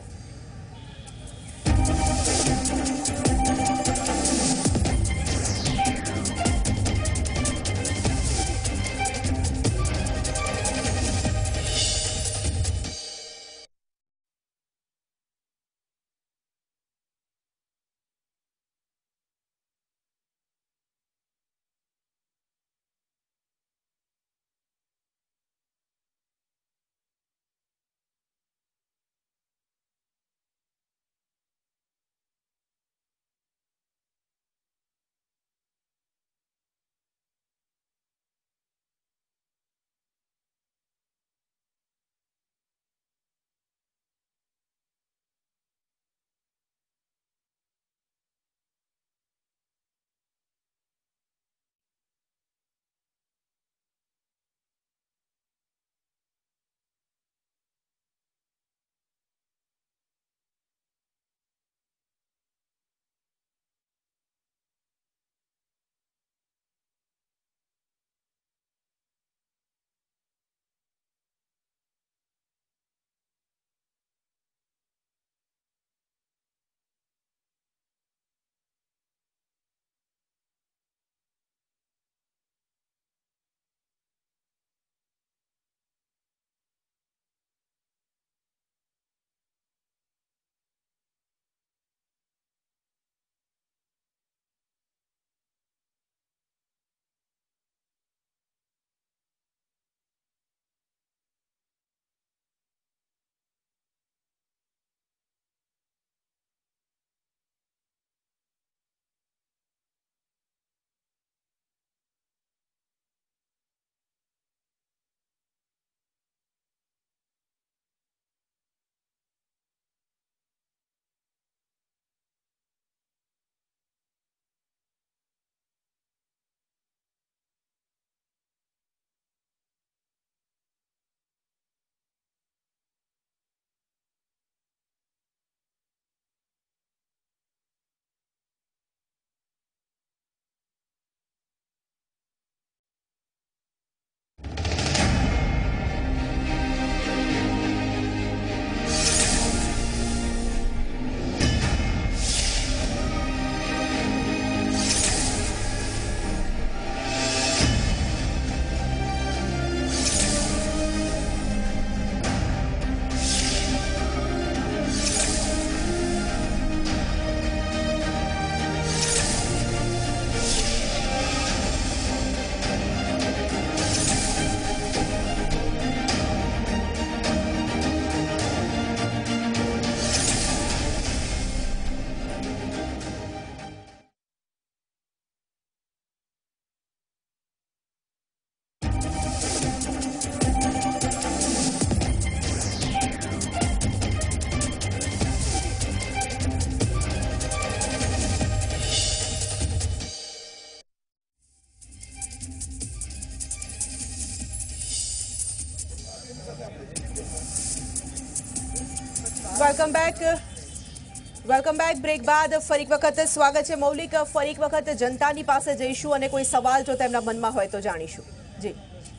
Welcome back welcome back break બાદ ફરી એક વખત સ્વાગત છે મૌલિક. ફરી એક વખત જનતાની પાસે જઈશું અને કોઈ સવાલ જો તેમના મનમાં હોય તો જાણીશું. જી,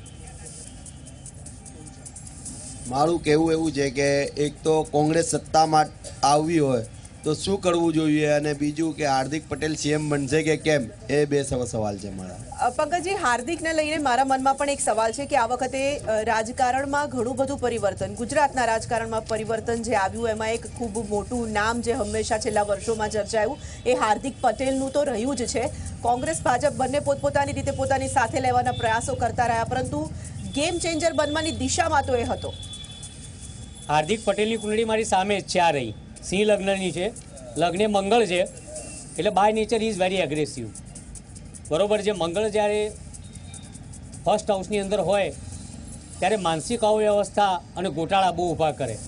મારું કહેવું એવું છે કે એક તો કોંગ્રેસ સત્તામાં આવવી હોય તો શું કરવું જોઈએ, અને બીજું કે હાર્દિક પટેલ સીએમ બનશે કે કેમ, એ બે સવાલ છે મારા. અ, પંકજજી, હાર્દિકને લઈને મારા મનમાં પણ એક સવાલ છે કે આ વખતે અ, રાજકારણમાં ઘણું બધું પરિવર્તન, ગુજરાતના રાજકારણમાં પરિવર્તન જે આવ્યું એમાં એક ખૂબ મોટું નામ જે હંમેશા છેલ્લા વર્ષોમાં ચર્ચાયું એ હાર્દિક પટેલનું તો રહ્યું જ છે. કોંગ્રેસ ભાજપ બંને પોતપોતાની રીતે પોતાની સાથે લેવાના પ્રયાસો કરતા રહ્યા, પરંતુ ગેમ ચેન્જર બનવાની દિશામાં તો એ હતો. હાર્દિક પટેલની કુંડળી મારી સામે જ છે, આ રહી સિંહ લગ્નની છે, લગ્ને મંગળ છે, એટલે by nature is very aggressive. બરોબર છે. મંગળ જ્યારે ફર્સ્ટ હાઉસની અંદર હોય ત્યારે માનસિક અવ્યવસ્થા અને ગોટાળા બહુ ઊભા કરે.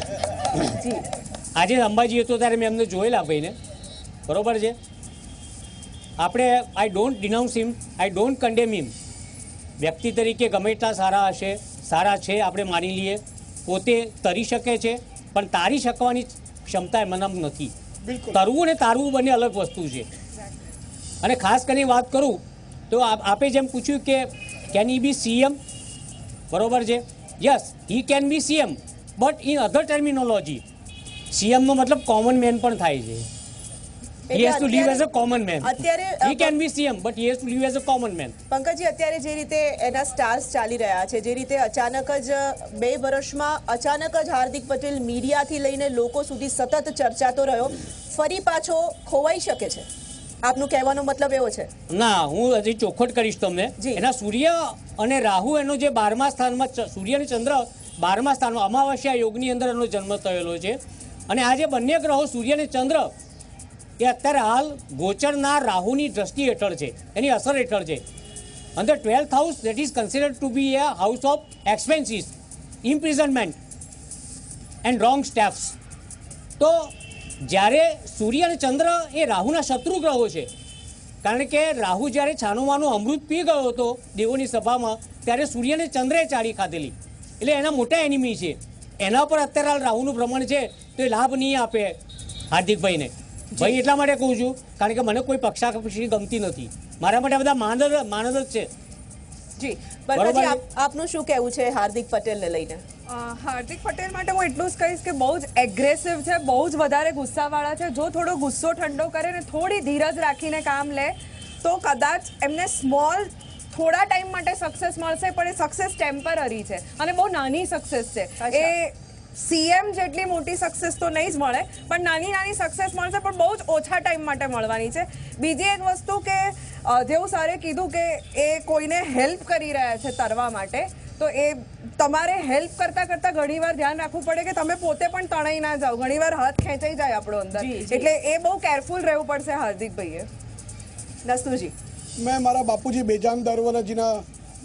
આજે અંબાજી હતો ત્યારે મેં એમને જોયેલા ભાઈને. બરોબર છે. આપણે I don't denounce him, I don't condemn him. વ્યક્તિ તરીકે ગમે એટલા સારા હશે, સારા છે આપણે માની લઈએ, પોતે તરી શકે છે, પણ તારી શકવાની ક્ષમતા એમનામ નથી. તરવું ને તારવું બંને અલગ વસ્તુ છે. અને ખાસ કરીને વાત કરું તો આપે જેમ પૂછ્યું કે કેન હી બી સીએમ, બરોબર છે. Yes, he can be CM, but in other terminology સીએમનો મતલબ કોમન મેન પણ થાય છે. He has to live as a common man. અત્યારે He can be C M, but he has to live as a common man. પંકજજી, અત્યારે જે રીતે એના સ્ટાર્સ ચાલી રહ્યા છે, જે રીતે અચાનક જ બે વર્ષમાં અચાનક જ હાર્દિક પટેલ મીડિયાથી લઈને લોકો સુધી સતત ચર્ચાતો રહ્યો, ફરી પાછો ખોવાઈ શકે છે. આપનું કહેવાનો મતલબ એવો છે? ના, હું હજી ચોખવટ કરીશ તમને. એના સૂર્ય અને રાહુ એનો જે બારમા સ્થાનમાં, સૂર્ય અને ચંદ્ર બારમા સ્થાનમાં અમાવસ્યા યોગની અંદર એનો જન્મ થયેલો છે. અને આ જે બંને ગ્રહો સૂર્ય અને ચંદ્ર એ અત્યારે હાલ ગોચરના રાહુની દ્રષ્ટિ હેઠળ છે, એની અસર હેઠળ છે. અને the twelfth house that is considered to be a house of expenses, imprisonment and wrong steps. તો જ્યારે સૂર્ય અને ચંદ્ર એ રાહુના શત્રુ ગ્રહો છે, કારણ કે રાહુ જ્યારે છાનોમાનું અમૃત પી ગયો હતો દેવોની સભામાં, ત્યારે સૂર્ય અને ચંદ્રે ચાળી ખાધેલી, એટલે એના મોટા એનિમી છે. એના પર અત્યારે હાલ રાહુનું ભ્રમણ છે, તો એ લાભ નહીં આપે હાર્દિકભાઈને. ભાઈ એટલા માટે કહું છું કારણ કે મને કોઈ પક્ષાપક્ષી ગમતી નથી. મારા માટે બધા માનદ માનદ જ છે. જી, બરાબર. આપનું શું કહેવું છે હાર્દિક પટેલને લઈને? હાર્દિક પટેલ માટે હું એટલું જ કહીશ કે બહુ જ એગ્રેસિવ છે, બહુ જ વધારે ગુસ્સાવાળા છે. જો થોડો ગુસ્સો ઠંડો કરે ને થોડી ધીરજ રાખીને કામ લે તો કદાચ એમને સ્મોલ થોડા ટાઈમ માટે સક્સેસ મળશે, પણ એ સક્સેસ ટેમ્પરરી છે અને બહુ નાની સક્સેસ છે. એ સીએમ જેટલી મોટી સક્સેસ તો નહીં જ મળે, પણ નાની નાની સક્સેસ મળશે, પણ બહુ જ ઓછા ટાઈમ માટે મળવાની છે. બીજી એક વસ્તુ કે જેવું સરે કીધું કે એ કોઈને હેલ્પ કરી રહ્યા છે તરવા માટે, તો એ તમારે હેલ્પ કરતા કરતા ઘણીવાર ધ્યાન રાખવું પડે કે તમે પોતે પણ તણાઈ ના જાઓ. ઘણીવાર હાથ ખેંચાઈ જાય આપણો અંદર, એટલે એ બહુ કેરફુલ રહેવું પડશે હાર્દિકભાઈએ. નસરુજી, મેં મારા બાપુજી બેજાન દરવાલાજીના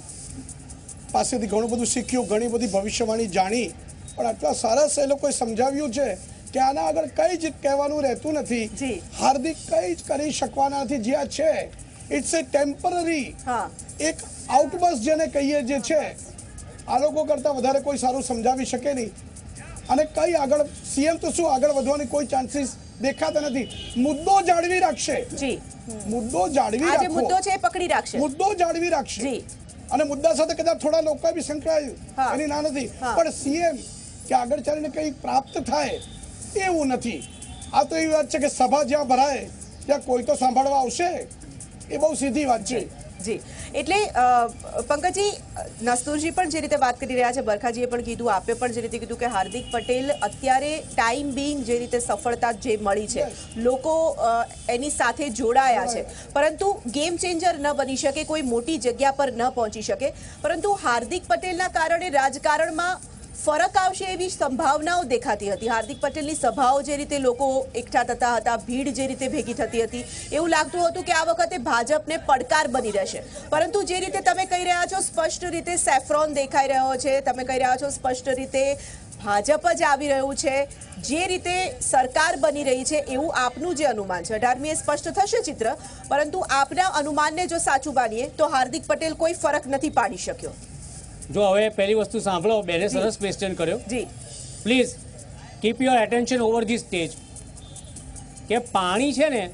પાસેથી ઘણું બધું શીખ્યું, ઘણી બધી ભવિષ્યવાણી જાણી, પણ આટલા સરસ એ લોકોએ સમજાવ્યું છે કે આના આગળ કંઈ જ કહેવાનું રહેતું નથી. હાર્દિક કંઈ જ કરી શકવાના નથી. જે આ છે ઇટ્સ એ ટેમ્પરરી, એક આઉટબર્સ્ટ જેને કહીએ જે છે, આ લોકો કરતાં વધારે કોઈ સારું સમજાવી શકે નહીં. અને કઈ આગળ સીએમ તો શું આગળ વધવાની કોઈ ચાન્સીસ દેખાતા નથી. મુદ્દો જાળવી રાખશે, મુદ્દો જાળવી રાખો, મુદ્દો છે પકડી રાખશે, મુદ્દો જાળવી રાખશે. અને મુદ્દા સાથે કદાચ થોડા લોકો બી સંકળાય, એની ના નથી, પણ સીએમ કે આગળ ચાલીને કંઈ પ્રાપ્ત થાય એવું નથી. આ તો એવી વાત છે કે સભા જ્યાં ભરાય ત્યાં કોઈ તો સાંભળવા આવશે, એ બહુ સીધી વાત છે. જી, એટલે પંકજજી, નસ્તુરજી પણ જે રીતે વાત કરી રહ્યા છે, બરખાજીએ પણ કીધું, આપે પણ જે રીતે કીધું કે હાર્દિક પટેલ અત્યારે ટાઈમ બિંગ જે રીતે સફળતા જે મળી છે, લોકો એની સાથે જોડાયા છે, પરંતુ ગેમ ચેન્જર ન બની શકે, કોઈ મોટી જગ્યા પર ન પહોંચી શકે. પરંતુ હાર્દિક પટેલના કારણે રાજકારણમાં ફરક આવશે એવી સંભાવનાઓ દેખાતી હતી. હાર્દિક પટેલની સભાઓ જે રીતે લોકો એકઠા થતા હતા, ભીડ જે રીતે ભેગી થતી હતી, એવું લાગતું હતું કે આ વખતે ભાજપને પડકાર બની રહેશે. પરંતુ જે રીતે તમે કહી રહ્યા છો, સ્પષ્ટ રીતે સેફ્રોન દેખાઈ રહ્યો છે, તમે કહી રહ્યા છો સ્પષ્ટ રીતે ભાજપ જ આવી રહ્યું છે, જે રીતે સરકાર બની રહી છે, એવું આપનું જે અનુમાન છે, અઢારમી એ સ્પષ્ટ થશે ચિત્ર, પરંતુ આપના અનુમાનને જો સાચું માનીએ તો હાર્દિક પટેલ કોઈ ફરક નથી પાડી શક્યો. જો હવે પહેલી વસ્તુ સાંભળો, બેને સરસ ક્વેશ્ચન કર્યો. જી please, keep your attention over the stage કે પાણી છે ને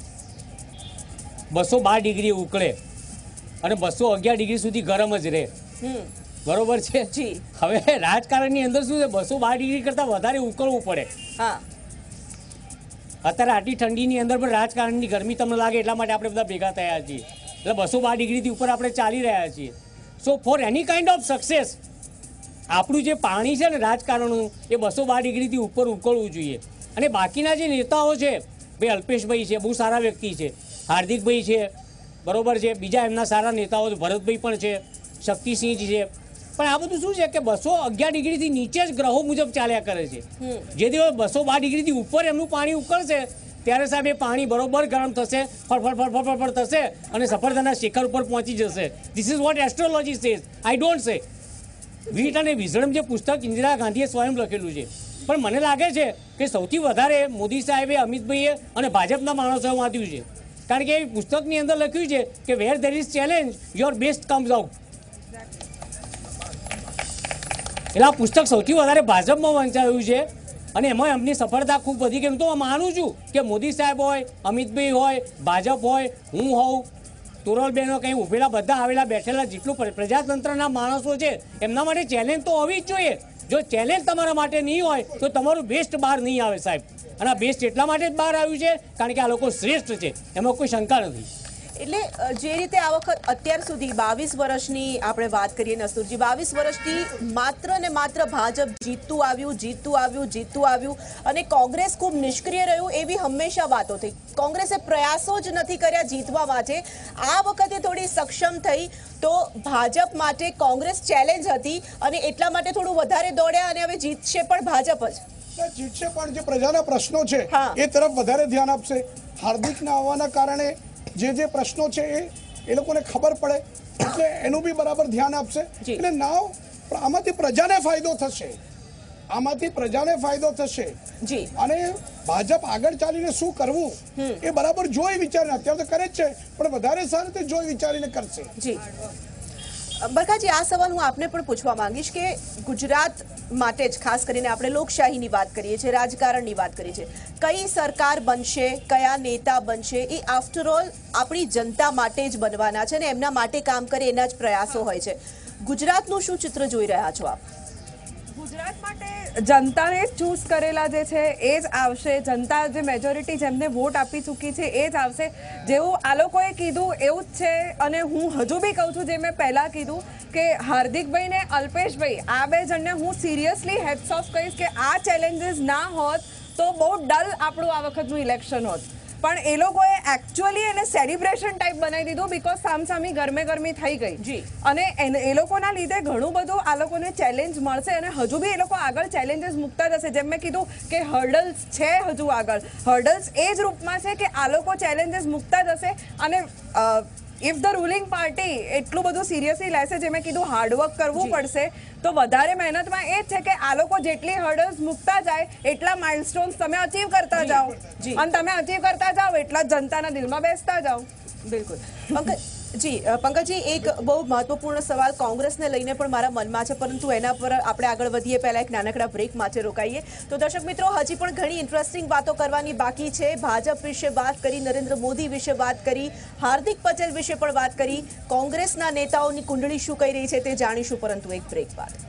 બસો બાર ડિગ્રી ઉકળે અને બસો અગિયાર ડિગ્રી સુધી ગરમ જ રહે. બરોબર છે. જી. હવે રાજકારણની અંદર શું છે, બસો બાર ડિગ્રી કરતાં વધારે ઉકળવું પડે. હા. અત્યારે આટલી ઠંડીની અંદર પણ રાજકારણની ગરમી તમને લાગે એટલા માટે આપણે બધા ભેગા થયા છીએ. એટલે બસો બાર ડિગ્રીથી ઉપર આપણે ચાલી રહ્યા છીએ. So for any kind of success આપણું જે પાણી છે ને રાજકારણનું એ બસો બાર ડિગ્રીથી ઉપર ઉકળવું જોઈએ. અને બાકીના જે નેતાઓ છે, ભાઈ અલ્પેશભાઈ છે, બહુ સારા વ્યક્તિ છે, હાર્દિકભાઈ છે, બરોબર છે, બીજા એમના સારા નેતાઓ ભરતભાઈ પણ છે, શક્તિસિંહજી છે, પણ આ બધું શું છે કે બસો અગિયાર ડિગ્રીથી નીચે જ ગ્રહો મુજબ ચાલ્યા કરે છે. જે દિવસ બસો બાર ડિગ્રીથી ઉપર એમનું પાણી ઉકળશે ત્યારે સાહેબ એ પાણી બરોબર ગરમ થશે, ફળફળ ફળફળ ફળફળ થશે અને સફળતાના શિખર ઉપર પહોંચી જશે. This is what astrology says, I don't say. વીટ અને વિઝડમ જે પુસ્તક ઇન્દિરા ગાંધીએ સ્વયં લખેલું છે, પણ મને લાગે છે કે સૌથી વધારે મોદી સાહેબે, અમિતભાઈએ અને ભાજપના માણસોએ વાંચ્યું છે. કારણ કે એ પુસ્તકની અંદર લખ્યું છે કે where there is challenge your best comes out. એટલે આ પુસ્તક સૌથી વધારે ભાજપમાં વંચાયું છે અને એમાં એમની સફળતા ખૂબ વધી ગઈ. હું તો માનું છું કે મોદી સાહેબ હોય, અમિતભાઈ હોય, ભાજપ હોય, હું હોઉં, તોરલબેનો કંઈ ઉભેલા બધા આવેલા બેઠેલા જેટલું પ્રજાતંત્રના માણસો છે એમના માટે ચેલેન્જ તો હોવી જ જોઈએ. જો ચેલેન્જ તમારા માટે નહીં હોય તો તમારું બેસ્ટ બહાર નહીં આવે સાહેબ. અને આ બેસ્ટ એટલા માટે જ બહાર આવ્યું છે કારણ કે આ લોકો શ્રેષ્ઠ છે, એમાં કોઈ શંકા નથી. એટલે જે રીતે આ વખત અત્યાર સુધી બાવીસ વર્ષની આપણે વાત કરીએ નસુરજી, બાવીસ વર્ષથી માત્ર ને માત્ર ભાજપ જીતતું આવ્યું, જીતતું આવ્યું, જીતતું આવ્યું અને કોંગ્રેસ ખૂબ નિષ્ક્રિય રહ્યું એવી હંમેશા વાતો થઈ. કોંગ્રેસે પ્રયાસો જ નથી કર્યા જીતવા માટે. આ વખતે થોડી સક્ષમ થઈ તો ભાજપ માટે કોંગ્રેસ ચેલેન્જ હતી અને એટલા માટે થોડું વધારે દોડ્યા અને હવે જીતશે પણ ભાજપ જ. જીતશે પણ જે પ્રજાના પ્રશ્નો છે હા. એ તરફ વધારે ધ્યાન આપશે. હાર્દિકના આવવાના કારણે જે જે પ્રશ્નો છે એ એ લોકોને ખબર પડે એટલે એનું બી બરાબર ધ્યાન આપશે. એટલે નાવ આમાંથી પ્રજાને ફાયદો થશે, આમાંથી પ્રજાને ફાયદો થશે. જી. અને ભાજપ આગળ ચાલીને શું કરવું એ બરાબર જોઈ વિચારીને, અત્યારે તો કરે જ છે પણ વધારે સારી રીતે જોઈ વિચારીને કરશે. જી. બરકાજી, આ સવાલ હું આપને પણ પૂછવા માંગીશ કે ગુજરાત માટે જ ખાસ કરીને આપણે લોકશાહીની વાત કરીએ છીએ, રાજકારણની વાત કરીએ છીએ, કઈ સરકાર બનશે, કયા નેતા બનશે, એ આફ્ટર ઓલ આપણી જનતા માટે જ બનવાના છે ને એમના માટે કામ કરે એના જ પ્રયાસો હોય છે. ગુજરાતનું શું ચિત્ર જોઈ રહ્યા છો આપ? ગુજરાત માટે જનતાને ચૂઝ કરેલા જે છે એ જ આવશે. જનતા જે મેજોરિટી જેમને વોટ આપી ચૂકી છે એ જ આવશે. જેવું આ લોકોએ કીધું એવું જ છે. અને હું હજુ બી કહું છું, જે મેં પહેલાં કીધું કે હાર્દિકભાઈ ને અલ્પેશભાઈ આ બે જણને હું સિરિયસલી હેડ્સ ઓફ કહીશ કે આ ચેલેન્જીસ ના હોત તો બહુ ડલ આપણું આ વખતનું ઇલેક્શન હોત. પણ એ લોકોએ એકચ્યુઅલી એને સેલિબ્રેશન ટાઈપ બનાવી દીધું બીકોઝ સામસામી ગરમે ગરમી થઈ ગઈ. જી. અને એ લોકોના લીધે ઘણું બધું આ લોકોને ચેલેન્જ મળશે અને હજુ બી એ લોકો આગળ ચેલેન્જીસ મૂકતા જશે. જેમ મેં કીધું કે હર્ડલ્સ છે હજુ આગળ. હર્ડલ્સ એ જ રૂપમાં છે કે આ લોકો ચેલેન્જીસ મૂકતા જશે અને ઇફ ધ રૂલિંગ પાર્ટી એટલું બધું સિરિયસલી લેશે, જે મેં કીધું હાર્ડવર્ક કરવું પડશે, તો વધારે મહેનતમાં એ જ છે કે આ લોકો જેટલી હર્ડલ્સ મૂકતા જાય એટલા માઇલસ્ટોન્સ તમે અચીવ કરતા જાઓ અને તમે અચીવ કરતા જાઓ એટલા જનતાના દિલમાં બેસતા જાઓ. બિલકુલ. પંકજ જી, પંકજજી, એક બહુ મહત્વપૂર્ણ સવાલ કોંગ્રેસને લઈને પણ મારા મનમાં છે, પરંતુ એના પર આપણે આગળ વધીએ પહેલા એક નાનકડા બ્રેક માટે રોકાઈએ. તો દર્શક મિત્રો, હજી પણ ઘણી ઇન્ટરેસ્ટિંગ વાતો કરવાની બાકી છે. ભાજપ વિશે વાત કરી, નરેન્દ્ર મોદી વિશે વાત કરી, હાર્દિક પટેલ વિશે પણ વાત કરી, કોંગ્રેસના નેતાઓની કુંડળી શું કહી રહી છે તે જાણીશું, પરંતુ એક બ્રેક બાદ.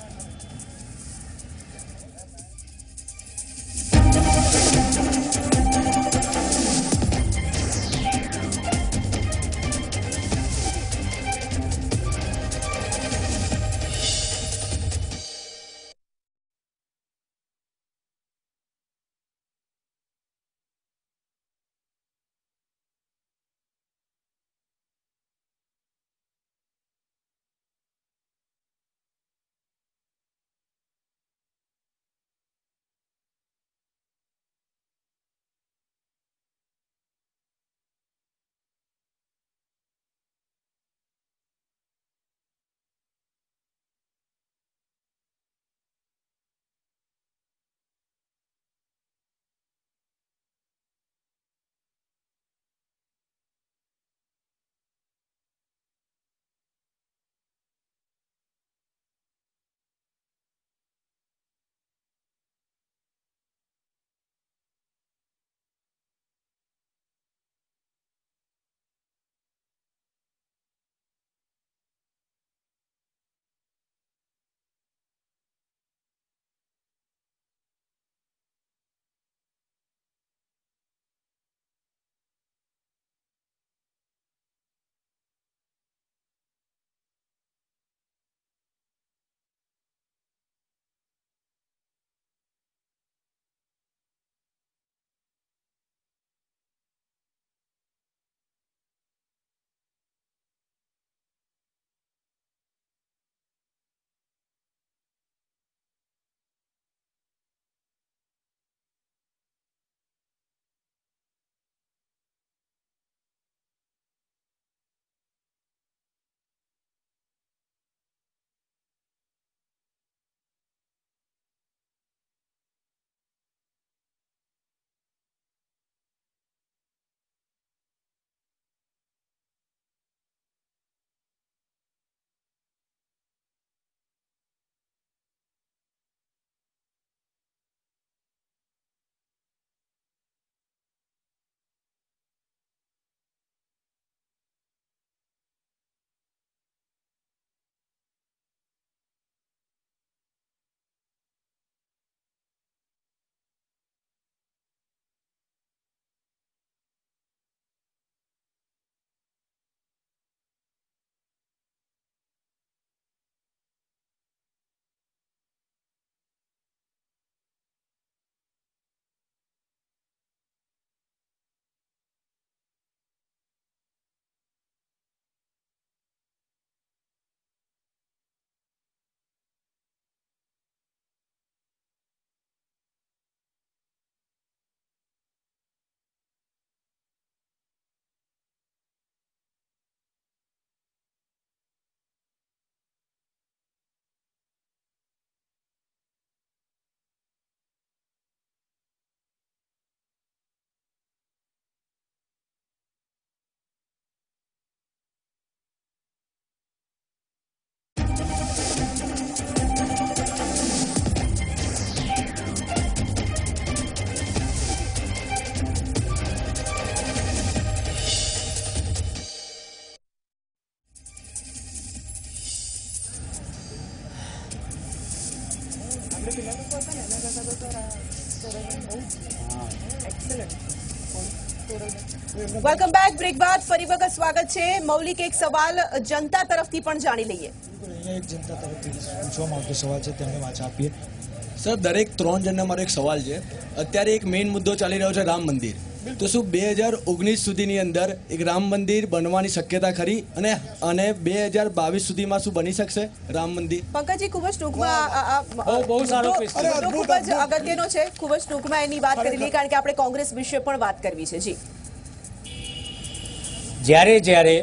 આપણે પેલા લોકો હતા ને એના કરતાં તો સર આ તોરલબેન બહુ એક્સેલન્ટ વેલકમ બેક. બ્રેક બાદ ફરી વખત સ્વાગત છે. મૌલિક, એક સવાલ જનતા તરફથી પણ જાણી લઈએ. અહીંયા એક જનતા તરફથી પૂછવામાં આવતો સવાલ છે, તેમને વાંચા આપીએ. સર, દરેક ત્રણ જણના મારો એક સવાલ છે. અત્યારે એક મેઇન મુદ્દો ચાલી રહ્યો છે રામ મંદિર. તો શું બે હજાર ઓગણીસ સુધીની અંદર એક રામ મંદિર બનવાની શક્યતા ખરી અને અને બે હજાર બાવીસ સુધીમાં શું બની શકશે રામ મંદિર? પંકજજી, ખૂબ જ ટૂંકમાં આ- આ- બહુ બહુ સારો મુદ્દો- question. મુદ્દો ખૂબ જ અગત્યનો છે. ખૂબ જ ટૂંકમાં એની વાત કરી લઈએ, કારણ કે આપણે કોંગ્રેસ વિશે પણ વાત કરવી છે. જી, જ્યારે જ્યારે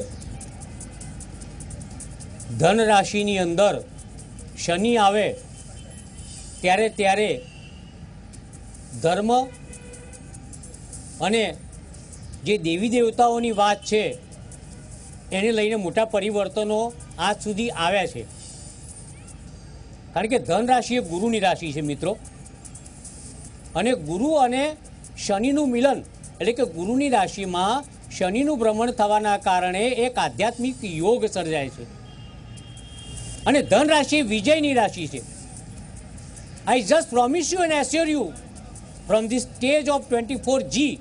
ધન રાશિની અંદર શનિ આવે ત્યારે ત્યારે ધર્મ અને જે દેવી દેવતાઓની વાત છે એને લઈને મોટા પરિવર્તનો આજ સુધી આવ્યા છે. કારણ કે ધન રાશિ એ ગુરુની રાશિ છે મિત્રો, અને ગુરુ અને શનિનું મિલન એટલે કે ગુરુની રાશિમાં શનિનું ભ્રમણ થવાના કારણે એક આધ્યાત્મિક યોગ સર્જાય છે. અને ધન રાશિ વિજયની રાશિ છે. I just promise you and assure you from the stage of twenty four જી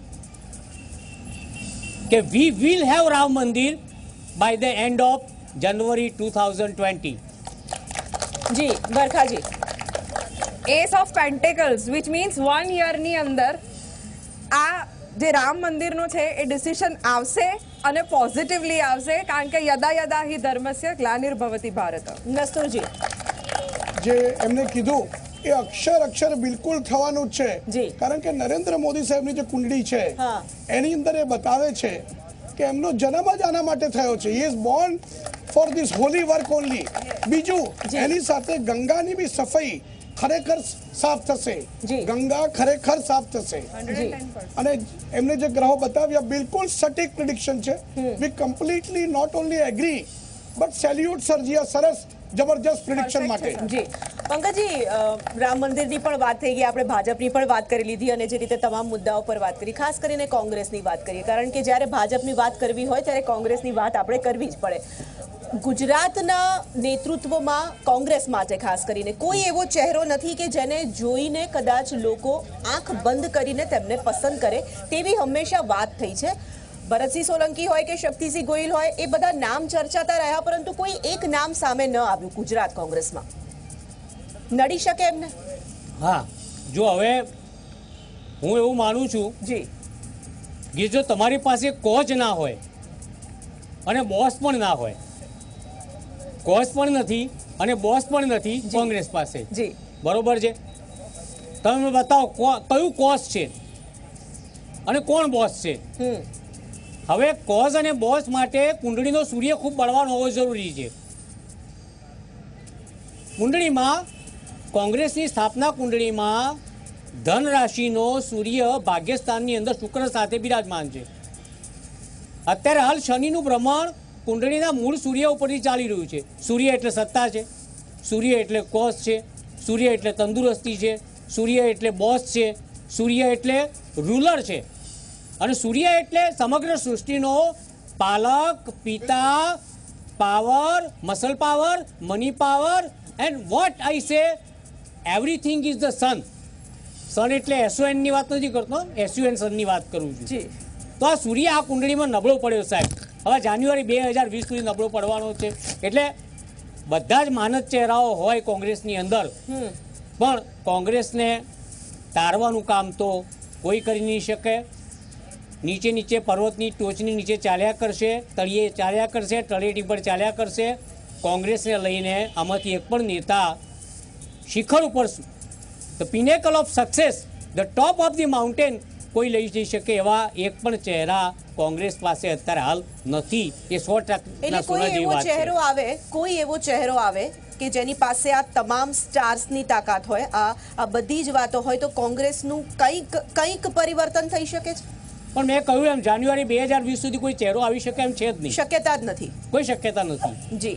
કે we will have Ram Mandir by the end of January two thousand twenty. જી બરખાજી. Ace of pentacles which means one યરની અંદર આ જે રામ મંદિરનો છે એ ડિસિઝન આવશે અને પોઝિટિવલી આવશે, કારણ કે યદા યદા હિ ધર્મસ્ય ગ્લાનિર્ભવતિ ભારત. નસ્તુરજી. જે એમને કીધું એ અક્ષર અક્ષર બિલકુલ થવાનું જ છે. જી. કારણ કે નરેન્દ્ર મોદી સાહેબની જે કુંડળી છે હા. એની અંદર એ બતાવે છે કે એમનો જન્મ જ આના માટે થયો છે. He is born for this holy work only. બીજું, એની સાથે ગંગાની બી સફાઈ ખરેખર સાફ થશે. જી. ગંગા ખરેખર સાફ થશે. જી. અને એમને જે ગ્રહો બતાવ્યા બિલકુલ સટીક પ્રિડિક્શન છે. We completely not only agree but salute સરજીયા સરસ જબરજસ્ત પ્રિડિક્શન માટે. જી પંકજજી, અ, રામ મંદિરની પણ વાત થઈ ગઈ, આપણે ભાજપની પણ વાત કરી લીધી અને જે રીતે તમામ મુદ્દાઓ પર વાત કરી, ખાસ કરીને કોંગ્રેસની વાત કરીએ, કારણ કે જ્યારે ભાજપની વાત કરવી હોય ત્યારે કોંગ્રેસની વાત આપણે કરવી જ પડે. ગુજરાતના નેતૃત્વમાં કોંગ્રેસ માટે ખાસ કરીને કોઈ એવો ચહેરો નથી કે જેને જોઈને કદાચ લોકો આંખ બંધ કરીને તેમને પસંદ કરે, તેવી હંમેશા વાત થઈ છે. ભરતસિંહ સોલંકી હોય કે શક્તિસિંહ ગોહિલ હોય, એ બધા નામ ચર્ચાતા રહ્યા, પરંતુ કોઈ એક નામ સામે ન આવ્યું ગુજરાત કોંગ્રેસમાં. નડી શકે એમને? હા, જો હવે હું એવું માનું છું જી કે જો તમારી પાસે કોચ ના હોય અને બોસ પણ ના હોય, કોચ પણ નથી અને બોસ પણ નથી કોંગ્રેસ પાસે, જી બરોબર છે, તમે બતાવો કો- કયું કોચ છે અને કોણ બોસ છે. હમ હવે કોઝ અને બોસ માટે કુંડળીનો સૂર્ય ખૂબ બળવાન હોવો જરૂરી છે. કુંડળીમાં કોંગ્રેસની સ્થાપના કુંડળીમાં ધન રાશિનો સૂર્ય ભાગ્યસ્થાનની અંદર શુક્ર સાથે બિરાજમાન છે. અત્યારે હાલ શનિનું ભ્રમણ કુંડળીના મૂળ સૂર્ય ઉપરથી ચાલી રહ્યું છે. સૂર્ય એટલે સત્તા છે, સૂર્ય એટલે કોષ છે, સૂર્ય એટલે તંદુરસ્તી છે, સૂર્ય એટલે બોસ છે, સૂર્ય એટલે રૂલર છે, અને સૂર્ય એટલે સમગ્ર સૃષ્ટિનો પાલક, પિતા, power, muscle power, money power, and what I say everything is the sun. Sun એટલે એસઓએન ની વાત નથી કરતો, એસયુએન સનની વાત કરું છું. જી તો આ સૂર્ય આ કુંડળીમાં નબળો પડ્યો સાહેબ. હવે જાન્યુઆરી બે હજાર વીસ સુધી નબળો પડવાનો છે. એટલે બધા જ માનદ ચહેરાઓ હોય કોંગ્રેસની અંદર, પણ કોંગ્રેસને તારવાનું કામ તો કોઈ કરી નહીં શકે. નીચે નીચે પર્વતની ટોચની નીચે ચાલ્યા કરશે, તળિયે ચાલ્યા કરશે, તળેટી પર ચાલ્યા કરશે. કોંગ્રેસને લઈને આમાંથી એક પણ નેતા શિખર ઉપર, the pinnacle of success, the top of the mountain કોઈ લઈ જઈ શકે એવા એક પણ ચહેરા કોંગ્રેસ પાસે અત્યારે હાલ નથી. એ સો ટકા એટલે કોઈ એવો ચહેરો આવે, કોઈ એવો ચહેરો આવે કે જેની પાસે આ તમામ સ્ટાર્સની તાકાત હોય, આ આ બધી જ વાતો હોય, તો કોંગ્રેસનું કંઈક કંઈક પરિવર્તન થઈ શકે છે. પણ મેં કહ્યું એમ જાન્યુઆરી બે હજાર વીસ સુધી કોઈ ચહેરો આવી શકે એમ છે જ નહીં. શક્યતા જ નથી. કોઈ શક્યતા નથી. જી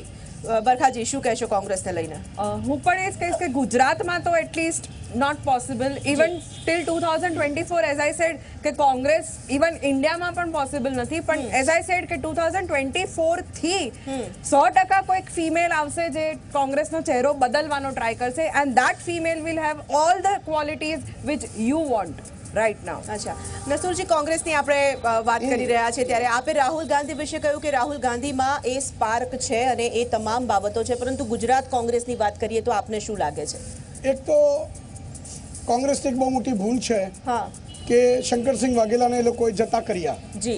બરખાજી શું કહેશો કોંગ્રેસને લઈને? અ, હું પણ એ જ કહીશ કે ગુજરાતમાં તો at least not possible even till two thousand twenty four as I said કે કોંગ્રેસ ઇવન ઇન્ડિયામાં પણ પોસિબલ નથી, પણ એઝ આઈ સેડ કે ટુ થાઉઝન્ડ ટ્વેન્ટી ફોર થી સો ટકા કોઈક ફિમેલ આવશે જે કોંગ્રેસનો ચહેરો બદલવાનો ટ્રાય કરશે and that female will have all the qualities which you want right now. અચ્છા નસરુરજી, કોંગ્રેસની આપણે અ, વાત કરી રહ્યા છે ત્યારે આપે રાહુલ ગાંધી વિશે કહ્યું કે રાહુલ ગાંધીમાં એ સ્પાર્ક છે અને એ તમામ બાબતો છે, પરંતુ ગુજરાત કોંગ્રેસની વાત કરીએ તો આપને શું લાગે છે? એક તો કોંગ્રેસની એક બહુ મોટી ભૂલ છે હા કે શંકરસિંહ વાઘેલાને એ લોકોએ જતા કર્યા. જી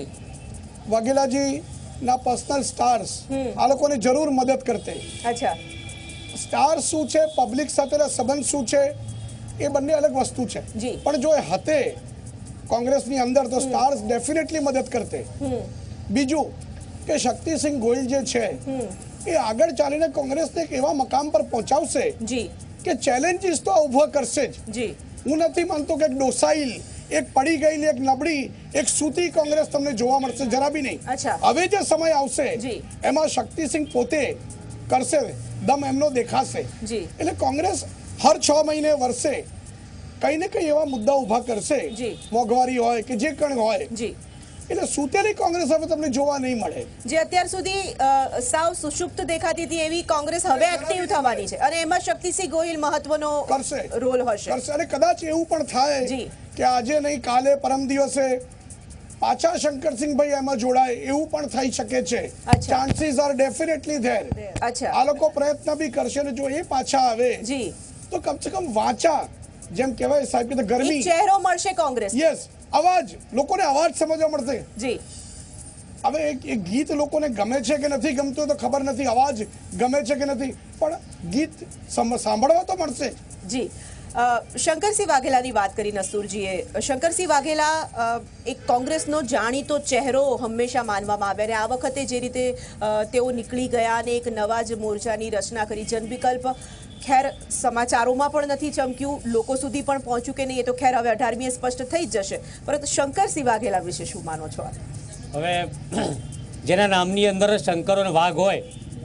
વાઘેલાજીના પર્સનલ સ્ટાર્સ આ લોકોને જરૂર મદદ કરતે. અચ્છા સ્ટાર શું છે, પબ્લિક સાથેના સંબંધ શું છે, એ બંને અલગ વસ્તુ છે. જી. પણ જો એ હતે કોંગ્રેસની અંદર તો સ્ટાર્સ ડેફિનેટલી મદદ કરતે. બીજું કે શક્તિસિંહ ગોહિલ જે છે એ આગળ ચાલીને કોંગ્રેસને એક એવા મકામ પર પહોંચાડશે જી કે ચેલેન્જીસ તો ઊભા કરશે જ. જી હું નથી માનતો કે એક ડોસાઈલ, એક પડી ગયેલી, એક નબળી, એક સૂતી કોંગ્રેસ તમને જોવા મળશે, જરા બી નહીં. અચ્છા. હવે જે સમય આવશે જી. એમાં શક્તિસિંહ પોતે કરશે, દમ એમનો દેખાશે. જી. એટલે કોંગ્રેસ હર છ મહિને વર્ષે કઈ ને કઈ એવા મુદ્દા ઊભા કરશે, જી. મોંઘવારી હોય કે જે કણ હોય. જી એટલે સૂતેલી કોંગ્રેસ હવે તમને જોવા નહીં મળે. જે અત્યાર સુધી અ, સાવ સુષુપ્ત દેખાતી હતી એવી કોંગ્રેસ હવે એક્ટિવ થવાની છે અને એમાં શક્તિસિંહ ગોહિલ મહત્વનો કરશે. રોલ હશે. કરશે અને કદાચ એવું પણ થાય જી. કે આજે નહીં કાલે પરમ દિવસે પાછા શંકરસિંહભાઈ એમાં જોડાય એવું પણ થઈ શકે છે. અચ્છા. Chances are definitely there. અચ્છા આ લોકો પ્રયત્ન બી કરશે અને જો એ પાછા આવે જી તો કમસે કમ વાંચા, જેમ કહેવાય સાહેબ કે એક ગરમી, ચહેરો મળશે કોંગ્રેસ. યસ, અવાજ, લોકોને અવાજ સમજવા મળશે. જી હવે એક એક ગીત લોકોને ગમે છે કે નથી ગમતું તો ખબર નથી, અવાજ ગમે છે કે નથી, પણ ગીત સમ- સાંભળવા તો મળશે. જી અ, શંકરસિંહ વાઘેલાની વાત કરી નસરુરજીએ. શંકરસિંહ વાઘેલા અ, એક કોંગ્રેસનો જાણીતો ચહેરો હંમેશા માનવામાં આવે અને આ વખતે જે રીતે અ, તેઓ નીકળી ગયા અને એક નવા જ મોરચાની રચના કરી, જનવિકલ્પ ખેર સમાચારોમાં પણ નથી ચમક્યું, લોકો સુધી પણ પહોંચ્યું કે નહીં એ તો ખેર હવે અઢારમીએ સ્પષ્ટ થઈ જ જશે, પરંતુ શંકરસિંહ વાઘેલા વિશે શું માનો છો આપ? હવે જેના નામની અંદર જ શંકર અને વાઘ હોય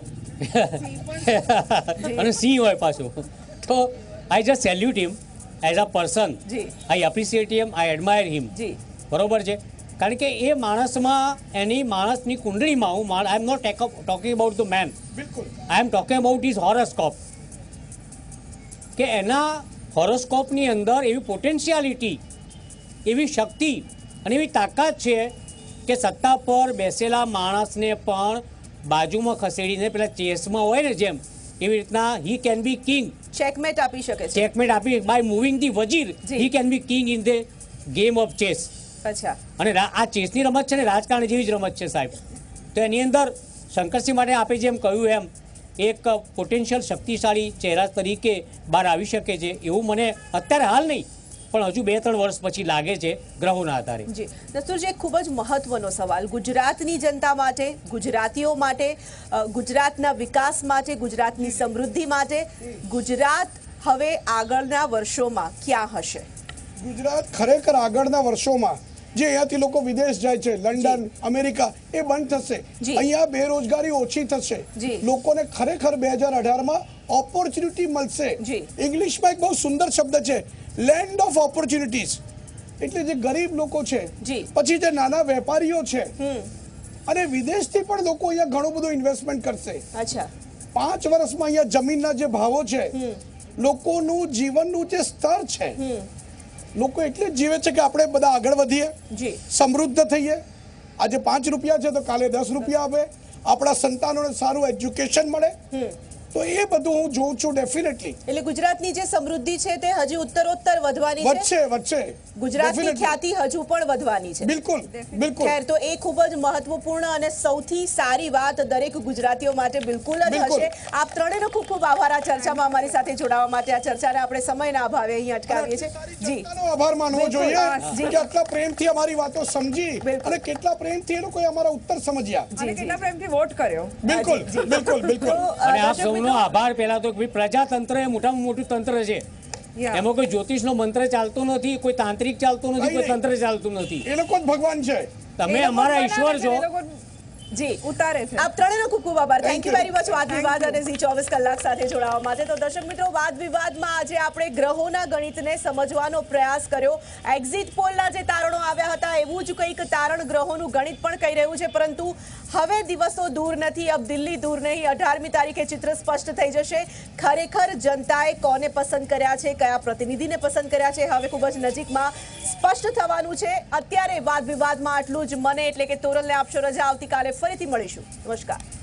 અને સિંહ હોય પાછું, તો I just salute him as a person. જી. I appreciate him, I admire him. જી બરોબર છે, કારણ કે એ માણસમાં, એની માણસની કુંડળીમાં હું I am not talking about the man, બિલકુલ. I am talking about his horoscope, કે એના હોરોસ્કોપની અંદર એવી પોટેન્શિયાલિટી, એવી શક્તિ અને એવી તાકાત છે કે સત્તા પર બેસેલા માણસને પણ બાજુમાં ખસેડીને પેલા ચેસમાં હોય ને જેમ, એવી રીતના he can be king. Checkmate આપી શકે છે. ચેકમેટ આપી બાય મૂવિંગ ધી વજીર, જી. He can be king in the game of chess. અચ્છા અને રા- આ ચેસની રમત છે ને રાજકારણ જેવી જ રમત છે સાહેબ. તો એની અંદર શંકરસિંહ માટે આપણે જેમ કહ્યું એમ એક પોટેન્શિયલ શક્તિશાળી ચહેરા તરીકે બહાર આવી શકે છે એવું મને અત્યારે હાલ નહીં પણ હજુ બે ત્રણ વર્ષ પછી લાગે છે ગ્રહોના આધારે. જી નસરુરજી, એક ખૂબ જ મહત્વનો સવાલ ગુજરાતની જનતા માટે, ગુજરાતીઓ માટે, અ, ગુજરાતના વિકાસ માટે, ગુજરાતની સમૃદ્ધિ માટે, ગુજરાત હવે આગળના વર્ષોમાં ક્યાં હશે? ગુજરાત ખરેખર આગળના વર્ષોમાં જે અહીંયાથી લોકો વિદેશ જાય છે, લંડન, અમેરિકા, એ બંધ થશે. જી. અહીંયા બેરોજગારી ઓછી થશે. જી. લોકોને ખરેખર બે હજાર અઢારમાં ઓપોર્ચ્યુનિટી મળશે. જી. ઇંગ્લિશમાં એક બહુ સુંદર શબ્દ છે, લેન્ડ ઓફ ઓપોર્ચ્યુનિટીઝ. એટલે જે ગરીબ લોકો છે, જી. પછી જે નાના વેપારીઓ છે, અને વિદેશથી પણ લોકો અહીંયા ઘણું બધું ઇન્વેસ્ટમેન્ટ કરશે. અચ્છા પાંચ વર્ષમાં અહીંયા જમીનના જે ભાવો છે, લોકોનું જીવનનું જે સ્તર છે, લોકો એટલે જ જીવે છે કે આપણે બધા આગળ વધીએ, જી સમૃદ્ધ થઈએ. આજે પાંચ રૂપિયા છે તો કાલે દસ રૂપિયા આવે, આપણા સંતાનોને સારું એજ્યુકેશન મળે. તો એ બધું હું જોઉં છું ડેફિનેટલી. એટલે ગુજરાતની જે સમૃદ્ધિ છે તે હજી ઉત્તરોત્તર વધવાની છે. વધશે વધશે ગુજરાતની Definitely. ખ્યાતિ હજુ પણ વધવાની છે. બિલકુલ બિલકુલ. ખેર, તો એ ખૂબ જ મહત્વપૂર્ણ અને સૌથી સારી વાત દરેક ગુજરાતીઓ માટે બિલકુલ જ બિલકુલ. હશે. આપ ત્રણેયનો ખૂબ ખૂબ આભાર આ ચર્ચામાં અમારી સાથે જોડાવા માટે. આ ચર્ચાને આપણે સમયના અભાવે અહીં અટકાવીએ છીએ. જી જનતાનો આભાર માનવો બિલકુલ. જોઈએ જી. કે આટલા પ્રેમથી અમારી વાતો સમજી બિલકુલ. અને કેટલા પ્રેમથી એ લોકોએ અમારા ઉત્તર સમજ્યા. અને કેટલા પ્રેમથી વોટ કર્યો. બિલકુલ બિલકુલ બિલકુલ. તો, અ, અને આપ દર્શક સૌનો મિત્રો, આભાર. પહેલા તો ભાઈ પ્રજાતંત્ર એ મોટામાં મોટું તંત્ર છે. Yeah. એમાં કોઈ જ્યોતિષનો મંત્ર ચાલતો નથી, કોઈ તાંત્રિક ચાલતું નથી, કોઈ નહીં. તંત્ર ચાલતું નથી. એ લોકો જ ભગવાન છે. તમે એ લોકો અમારા બનાવે ઈશ્વર છે, છો. એ લોકો જી ઉતારે છે. આપ ત્રણેયનો ખૂબ ખૂબ આભાર. થેન્ક યુ વેરી મચ વાદ Thank વિવાદ you. અને ઝી ચોવીસ કલાક સાથે જોડાવા માટે. તો દર્શક મિત્રો, વાદ વિવાદમાં આજે આપણે ગ્રહોના ગણિતને સમજવાનો પ્રયાસ કર્યો. એક્ઝિટ પોલના જે તારણો આવ્યા હતા એવું જ કંઈક તારણ ગ્રહોનું ગણિત પણ કહી રહ્યું છે, પરંતુ હવે દિવસો દૂર નથી, અબ દિલ્હી દૂર નહીં. અઢારમી તારીખે ચિત્ર સ્પષ્ટ થઈ જશે. ખરેખર જનતાએ કોને પસંદ કર્યા છે, કયા પ્રતિનિધિને પસંદ કર્યા છે, હવે ખૂબ જ નજીકમાં સ્પષ્ટ થવાનું છે. અત્યારે વાદ વિવાદમાં આટલું જ. મને એટલે કે તોરલને આપશો રજા. આવતીકાલે ફરીથી મળીશું. નમસ્કાર.